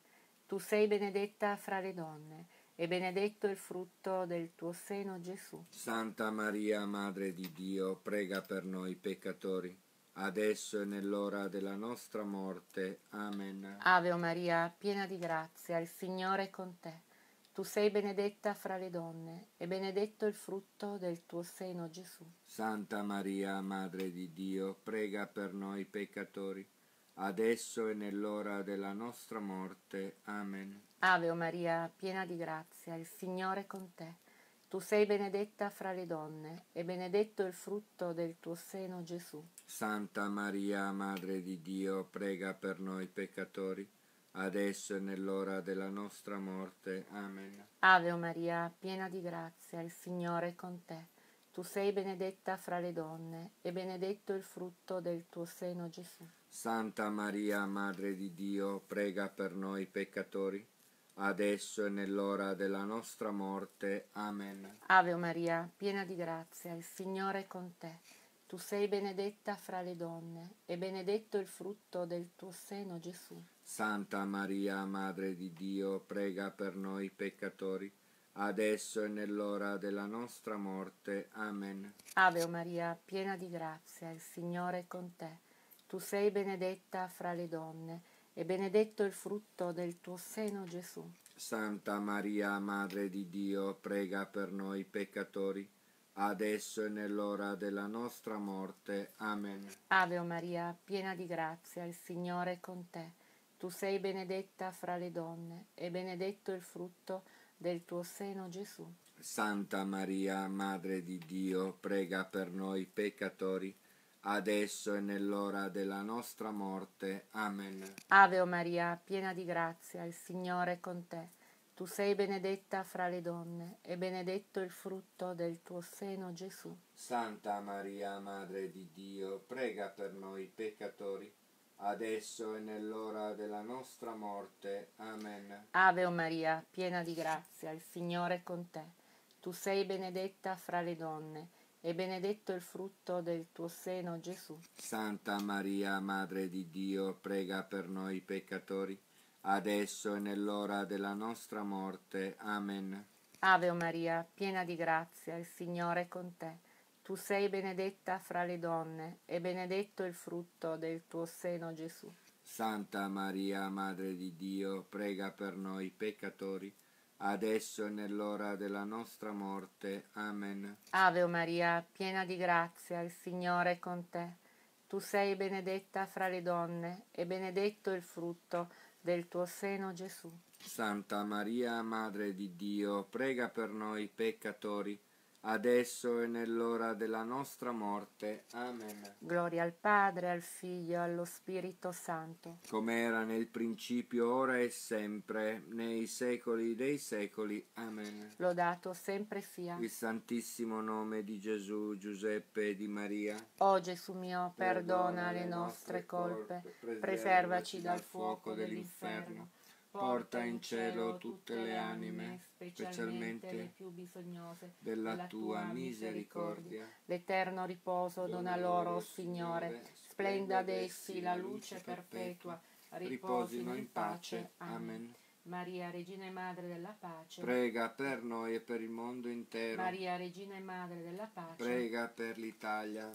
Tu sei benedetta fra le donne, e benedetto il frutto del tuo seno, Gesù. Santa Maria, Madre di Dio, prega per noi peccatori, adesso e nell'ora della nostra morte. Amen. Ave Maria, piena di grazia, il Signore è con te. Tu sei benedetta fra le donne, e benedetto il frutto del tuo seno, Gesù. Santa Maria, Madre di Dio, prega per noi peccatori, adesso e nell'ora della nostra morte. Amen. Ave Maria, piena di grazia, il Signore è con te. Tu sei benedetta fra le donne, e benedetto il frutto del tuo seno, Gesù. Santa Maria, Madre di Dio, prega per noi peccatori, adesso e nell'ora della nostra morte. Amen. Ave Maria, piena di grazia, il Signore è con te. Tu sei benedetta fra le donne, e benedetto il frutto del tuo seno, Gesù. Santa Maria, Madre di Dio, prega per noi peccatori, adesso e nell'ora della nostra morte. Amen. Ave Maria, piena di grazia, il Signore è con te. Tu sei benedetta fra le donne, e benedetto il frutto del tuo seno, Gesù. Santa Maria, Madre di Dio, prega per noi peccatori, adesso e nell'ora della nostra morte. Amen. Ave Maria, piena di grazia, il Signore è con te. Tu sei benedetta fra le donne, e benedetto il frutto del tuo seno, Gesù. Santa Maria, Madre di Dio, prega per noi peccatori, adesso e nell'ora della nostra morte. Amen. Ave Maria, piena di grazia, il Signore è con te. Tu sei benedetta fra le donne, e benedetto il frutto del tuo seno, Gesù. Santa Maria, Madre di Dio, prega per noi peccatori, adesso e nell'ora della nostra morte. Amen. Ave Maria, piena di grazia, il Signore è con te. Tu sei benedetta fra le donne, e benedetto il frutto del tuo seno, Gesù. Santa Maria, Madre di Dio, prega per noi peccatori, adesso e nell'ora della nostra morte. Amen. Ave Maria, piena di grazia, il Signore è con te. Tu sei benedetta fra le donne, e benedetto il frutto del tuo seno, Gesù. Santa Maria, Madre di Dio, prega per noi peccatori, adesso e nell'ora della nostra morte. Amen. Ave Maria, piena di grazia, il Signore è con te. Tu sei benedetta fra le donne, e benedetto il frutto del tuo seno, Gesù. Santa Maria, Madre di Dio, prega per noi peccatori, adesso e nell'ora della nostra morte. Amen. Ave Maria, piena di grazia, il Signore è con te. Tu sei benedetta fra le donne, e benedetto il frutto del tuo seno, Gesù. Santa Maria, Madre di Dio, prega per noi peccatori, adesso e nell'ora della nostra morte. Amen. Gloria al Padre, al Figlio e allo Spirito Santo. Come era nel principio, ora e sempre, nei secoli dei secoli. Amen. Lodato sempre sia. Il Santissimo nome di Gesù, Giuseppe e di Maria. O Gesù mio, perdona le nostre colpe, preservaci dal fuoco dell'inferno. Porta in cielo tutte le anime, specialmente le più bisognose della tua misericordia. L'eterno riposo dona loro, o Signore. Splenda ad essi la luce perpetua. Riposino in pace. Amen. Maria, Regina e Madre della Pace. Prega per noi e per il mondo intero. Maria, Regina e Madre della Pace. Prega per l'Italia.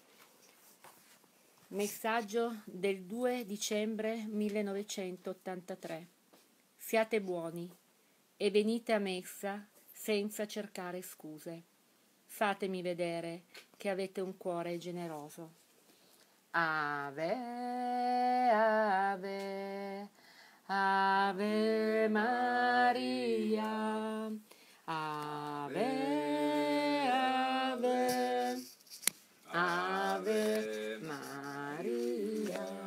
Messaggio del 2 dicembre 1983. Siate buoni e venite a messa senza cercare scuse. Fatemi vedere che avete un cuore generoso. Ave, Ave, Ave Maria, Ave, Ave, Ave Maria.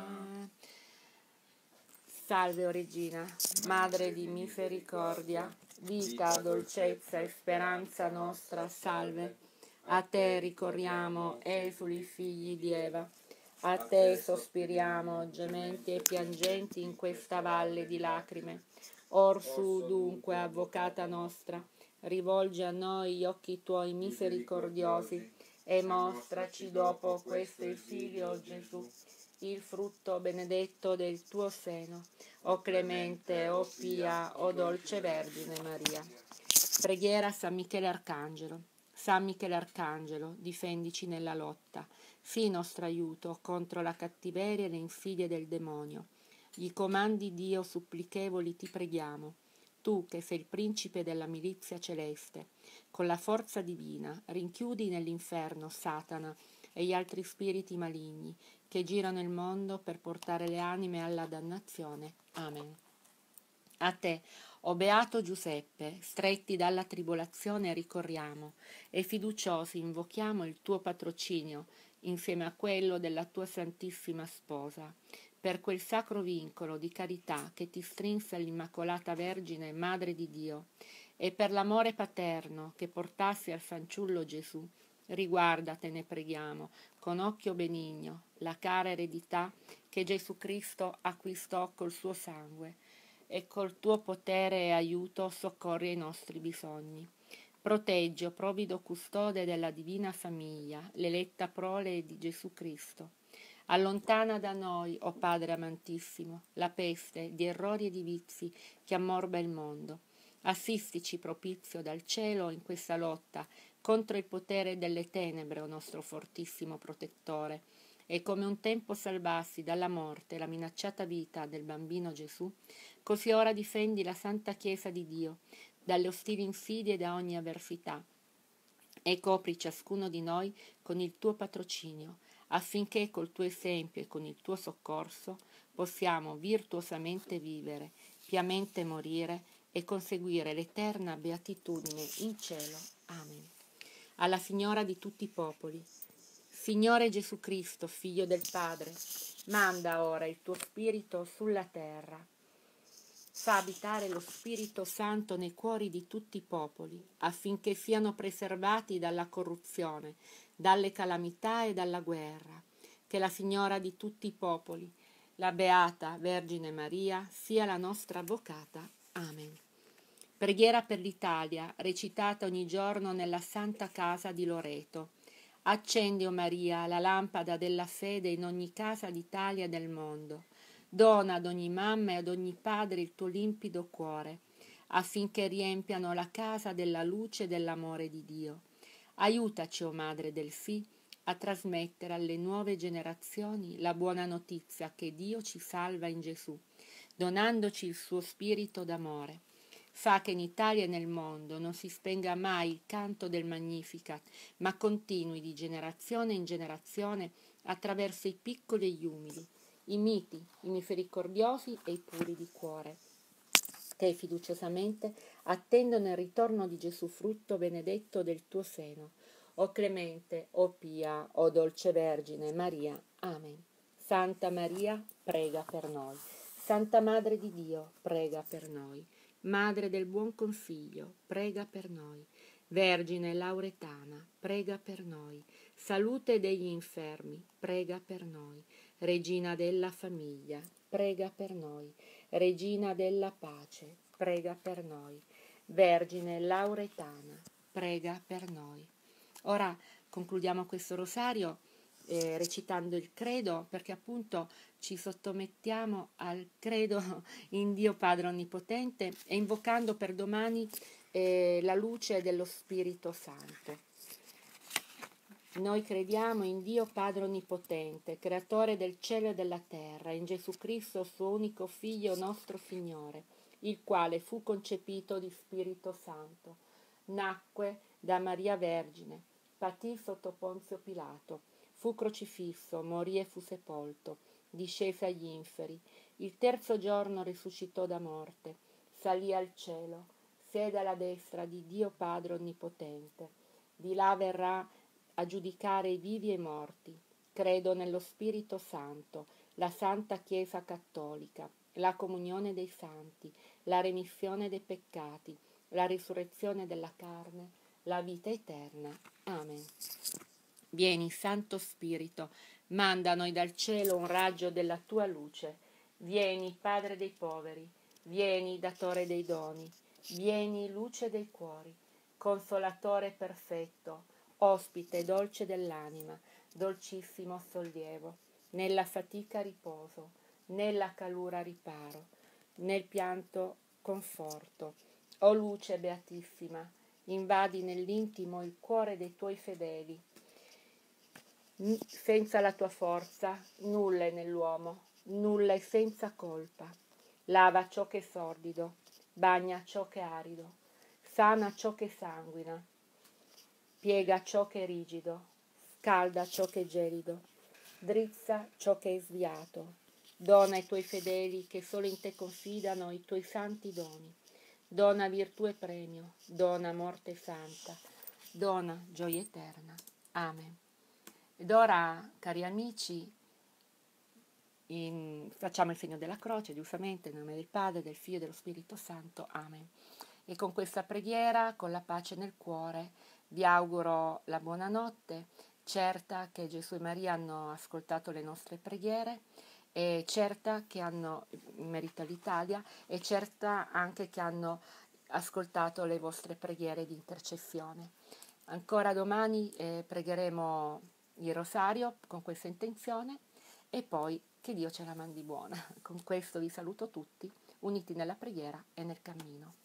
Salve, o Regina, Madre di misericordia, vita, dolcezza e speranza nostra, salve. A te ricorriamo, esuli figli di Eva. A te sospiriamo, gementi e piangenti in questa valle di lacrime. Orsù dunque, avvocata nostra, rivolgi a noi gli occhi tuoi misericordiosi e mostraci dopo questo esilio, Gesù, il frutto benedetto del tuo seno. O clemente, o pia, o dolce Vergine Maria. Preghiera a San Michele Arcangelo. San Michele Arcangelo, difendici nella lotta. Sii nostro aiuto contro la cattiveria e le insidie del demonio. Gli comandi Dio supplichevoli ti preghiamo. Tu che sei il principe della milizia celeste, con la forza divina rinchiudi nell'inferno Satana e gli altri spiriti maligni che girano il mondo per portare le anime alla dannazione. Amen. A te, o beato Giuseppe, stretti dalla tribolazione ricorriamo e fiduciosi invochiamo il tuo patrocinio insieme a quello della tua Santissima Sposa, per quel sacro vincolo di carità che ti strinse all'Immacolata Vergine, Madre di Dio, e per l'amore paterno che portassi al fanciullo Gesù. Riguarda, te ne preghiamo, con occhio benigno, la cara eredità che Gesù Cristo acquistò col suo sangue, e col tuo potere e aiuto soccorri i nostri bisogni. Proteggi, o provvido custode della divina famiglia, l'eletta prole di Gesù Cristo. Allontana da noi, o Padre amantissimo, la peste di errori e di vizi che ammorba il mondo. Assistici propizio dal cielo in questa lotta contro il potere delle tenebre, o nostro fortissimo protettore. E come un tempo salvassi dalla morte la minacciata vita del bambino Gesù, così ora difendi la Santa Chiesa di Dio dalle ostili insidie e da ogni avversità, e copri ciascuno di noi con il tuo patrocinio, affinché col tuo esempio e con il tuo soccorso possiamo virtuosamente vivere, piamente morire e conseguire l'eterna beatitudine in cielo. Amen. Alla Signora di tutti i popoli, Signore Gesù Cristo, Figlio del Padre, manda ora il tuo Spirito sulla terra. Fa abitare lo Spirito Santo nei cuori di tutti i popoli, affinché siano preservati dalla corruzione, dalle calamità e dalla guerra. Che la Signora di tutti i popoli, la Beata Vergine Maria, sia la nostra avvocata. Amen. Preghiera per l'Italia, recitata ogni giorno nella Santa Casa di Loreto. Accendi, o Maria, la lampada della fede in ogni casa d'Italia e del mondo. Dona ad ogni mamma e ad ogni padre il tuo limpido cuore, affinché riempiano la casa della luce e dell'amore di Dio. Aiutaci, o Madre del Sì, a trasmettere alle nuove generazioni la buona notizia che Dio ci salva in Gesù, donandoci il suo spirito d'amore. Fa che in Italia e nel mondo non si spenga mai il canto del Magnificat, ma continui di generazione in generazione attraverso i piccoli e gli umili, i miti, i misericordiosi e i puri di cuore, che fiduciosamente attendono il ritorno di Gesù, frutto benedetto del tuo seno. O clemente, o pia, o dolce Vergine Maria. Amen. Santa Maria, prega per noi. Santa Madre di Dio, prega per noi. Madre del Buon Consiglio, prega per noi. Vergine Lauretana, prega per noi. Salute degli infermi, prega per noi. Regina della famiglia, prega per noi. Regina della pace, prega per noi. Vergine Lauretana, prega per noi. Ora concludiamo questo rosario recitando il credo, perché appunto ci sottomettiamo al credo in Dio Padre Onnipotente e invocando per domani la luce dello Spirito Santo. Noi crediamo in Dio Padre Onnipotente, creatore del cielo e della terra, in Gesù Cristo, suo unico Figlio, nostro Signore, il quale fu concepito di Spirito Santo, nacque da Maria Vergine, patì sotto Ponzio Pilato, fu crocifisso, morì e fu sepolto, discese agli inferi, il terzo giorno risuscitò da morte, salì al cielo, siede alla destra di Dio Padre Onnipotente, di là verrà a giudicare i vivi e i morti. Credo nello Spirito Santo, la Santa Chiesa Cattolica, la comunione dei santi, la remissione dei peccati, la risurrezione della carne, la vita eterna. Amen. Vieni, Santo Spirito, manda a noi dal cielo un raggio della tua luce. Vieni, Padre dei poveri, vieni, Datore dei doni, vieni, luce dei cuori, Consolatore perfetto, ospite dolce dell'anima, dolcissimo sollievo. nella fatica riposo, nella calura riparo, nel pianto conforto. O luce beatissima, invadi nell'intimo il cuore dei tuoi fedeli. Senza la tua forza nulla è nell'uomo, nulla è senza colpa. Lava ciò che è sordido, bagna ciò che è arido, sana ciò che sanguina, piega ciò che è rigido, scalda ciò che è gelido, drizza ciò che è sviato. Dona ai tuoi fedeli che solo in te confidano i tuoi santi doni. Dona virtù e premio, dona morte santa, dona gioia eterna. Amen. Ed ora, cari amici, facciamo il segno della croce, giustamente, nel nome del Padre, del Figlio e dello Spirito Santo. Amen. E con questa preghiera, con la pace nel cuore, vi auguro la buonanotte, certa che Gesù e Maria hanno ascoltato le nostre preghiere, e certa che hanno, in merito all'Italia, e certa anche che hanno ascoltato le vostre preghiere di intercessione. Ancora domani pregheremo il rosario con questa intenzione e poi che Dio ce la mandi buona. Con questo vi saluto tutti, uniti nella preghiera e nel cammino.